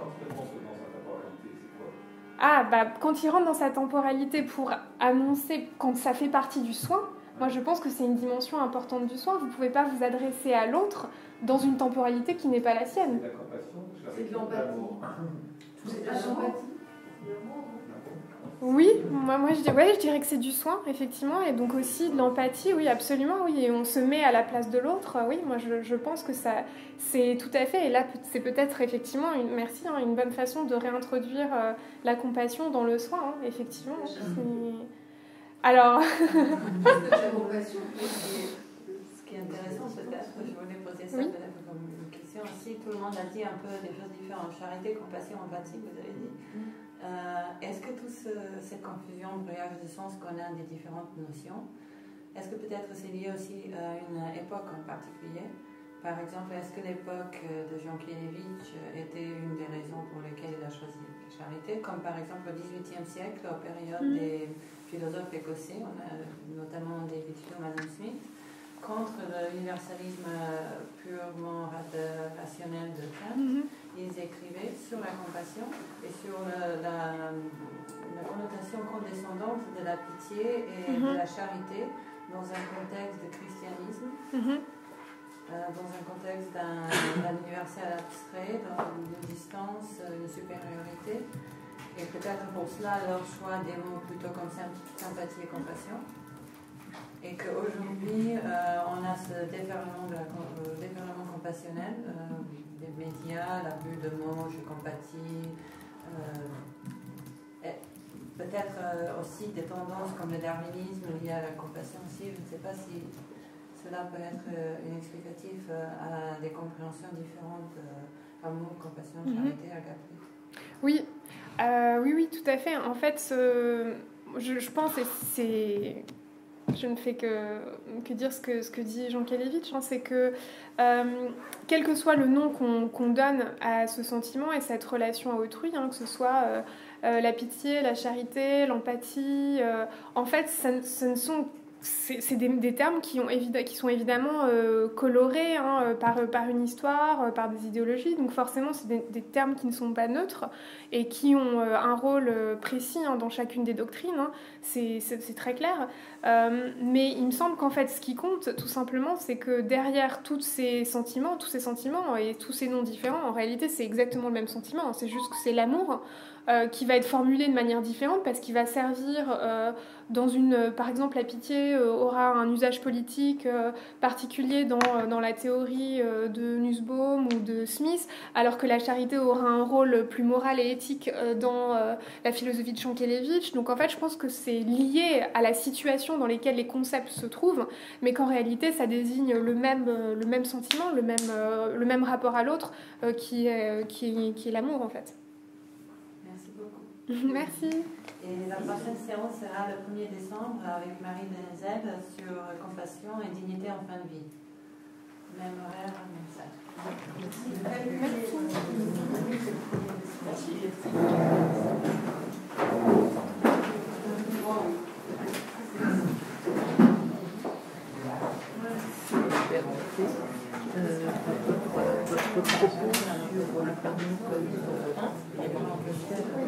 quand il rentre dans sa temporalité, c'est quoi ? Quand il rentre dans sa temporalité pour annoncer quand ça fait partie du soin, moi je pense que c'est une dimension importante du soin. Vous ne pouvez pas vous adresser à l'autre dans une temporalité qui n'est pas la sienne. C'est de la compassion, c'est de l'empathie. C'est de l'empathie. Oui, je dirais que c'est du soin, effectivement, et donc aussi de l'empathie, oui, absolument, oui, et on se met à la place de l'autre, oui, moi je pense que ça, c'est tout à fait, et là c'est peut-être effectivement, une bonne façon de réintroduire la compassion dans le soin, hein, effectivement. Alors... La compassion, ce qui est intéressant peut-être, je voulais poser ça peut-être comme une question aussi, tout le monde a dit un peu des choses différentes, charité, compassion, empathie, vous avez dit. Est-ce que toute cette confusion, brouillage de sens qu'on a des différentes notions, est-ce que peut-être c'est lié aussi à une époque en particulier? Par exemple, est-ce que l'époque de Jankélévitch était une des raisons pour lesquelles il a choisi la charité, comme par exemple au XVIIIe siècle, aux périodes des philosophes écossais, on a notamment David Hume, Adam Smith, contre l'universalisme purement rationnel de Kant. Ils écrivaient sur la compassion et sur la connotation condescendante de la pitié et de la charité dans un contexte de christianisme, dans un contexte d'un universel abstrait, dans une distance, une supériorité. Et peut-être pour cela leur choix des mots plutôt comme sympathie et compassion. Et qu'aujourd'hui, on a ce déferlement compassionnel, des médias, la vue de mots, je compatis, peut-être aussi des tendances comme le darwinisme lié à la compassion aussi. Je ne sais pas si cela peut être une explicatif à des compréhensions différentes par mot, compassion, charité, agapé. Oui, oui, tout à fait. En fait, je pense, et je ne fais que dire ce que dit Jankélévitch, hein, c'est que quel que soit le nom qu'on donne à ce sentiment et cette relation à autrui, hein, que ce soit la pitié, la charité, l'empathie, en fait, ce ne sont... C'est des termes qui sont évidemment colorés, hein, par une histoire, par des idéologies. Donc forcément, c'est des termes qui ne sont pas neutres et qui ont un rôle précis, hein, dans chacune des doctrines. Hein. C'est très clair. Mais il me semble qu'en fait, ce qui compte, tout simplement, c'est que derrière tous ces sentiments et tous ces noms différents, en réalité, c'est exactement le même sentiment. C'est juste que c'est l'amour qui va être formulé de manière différente parce qu'il va servir par exemple, la pitié aura un usage politique particulier dans la théorie de Nussbaum ou de Smith, alors que la charité aura un rôle plus moral et éthique dans la philosophie de Jankélévitch. Donc en fait, je pense que c'est lié à la situation dans laquelle les concepts se trouvent, mais qu'en réalité, ça désigne le même sentiment, le même rapport à l'autre qui est l'amour, en fait. Merci beaucoup. Merci. Et la prochaine séance sera le 1er décembre avec Marie Denzel sur compassion et dignité en fin de vie. Même horaire, même salle. Votre propos sur le fameux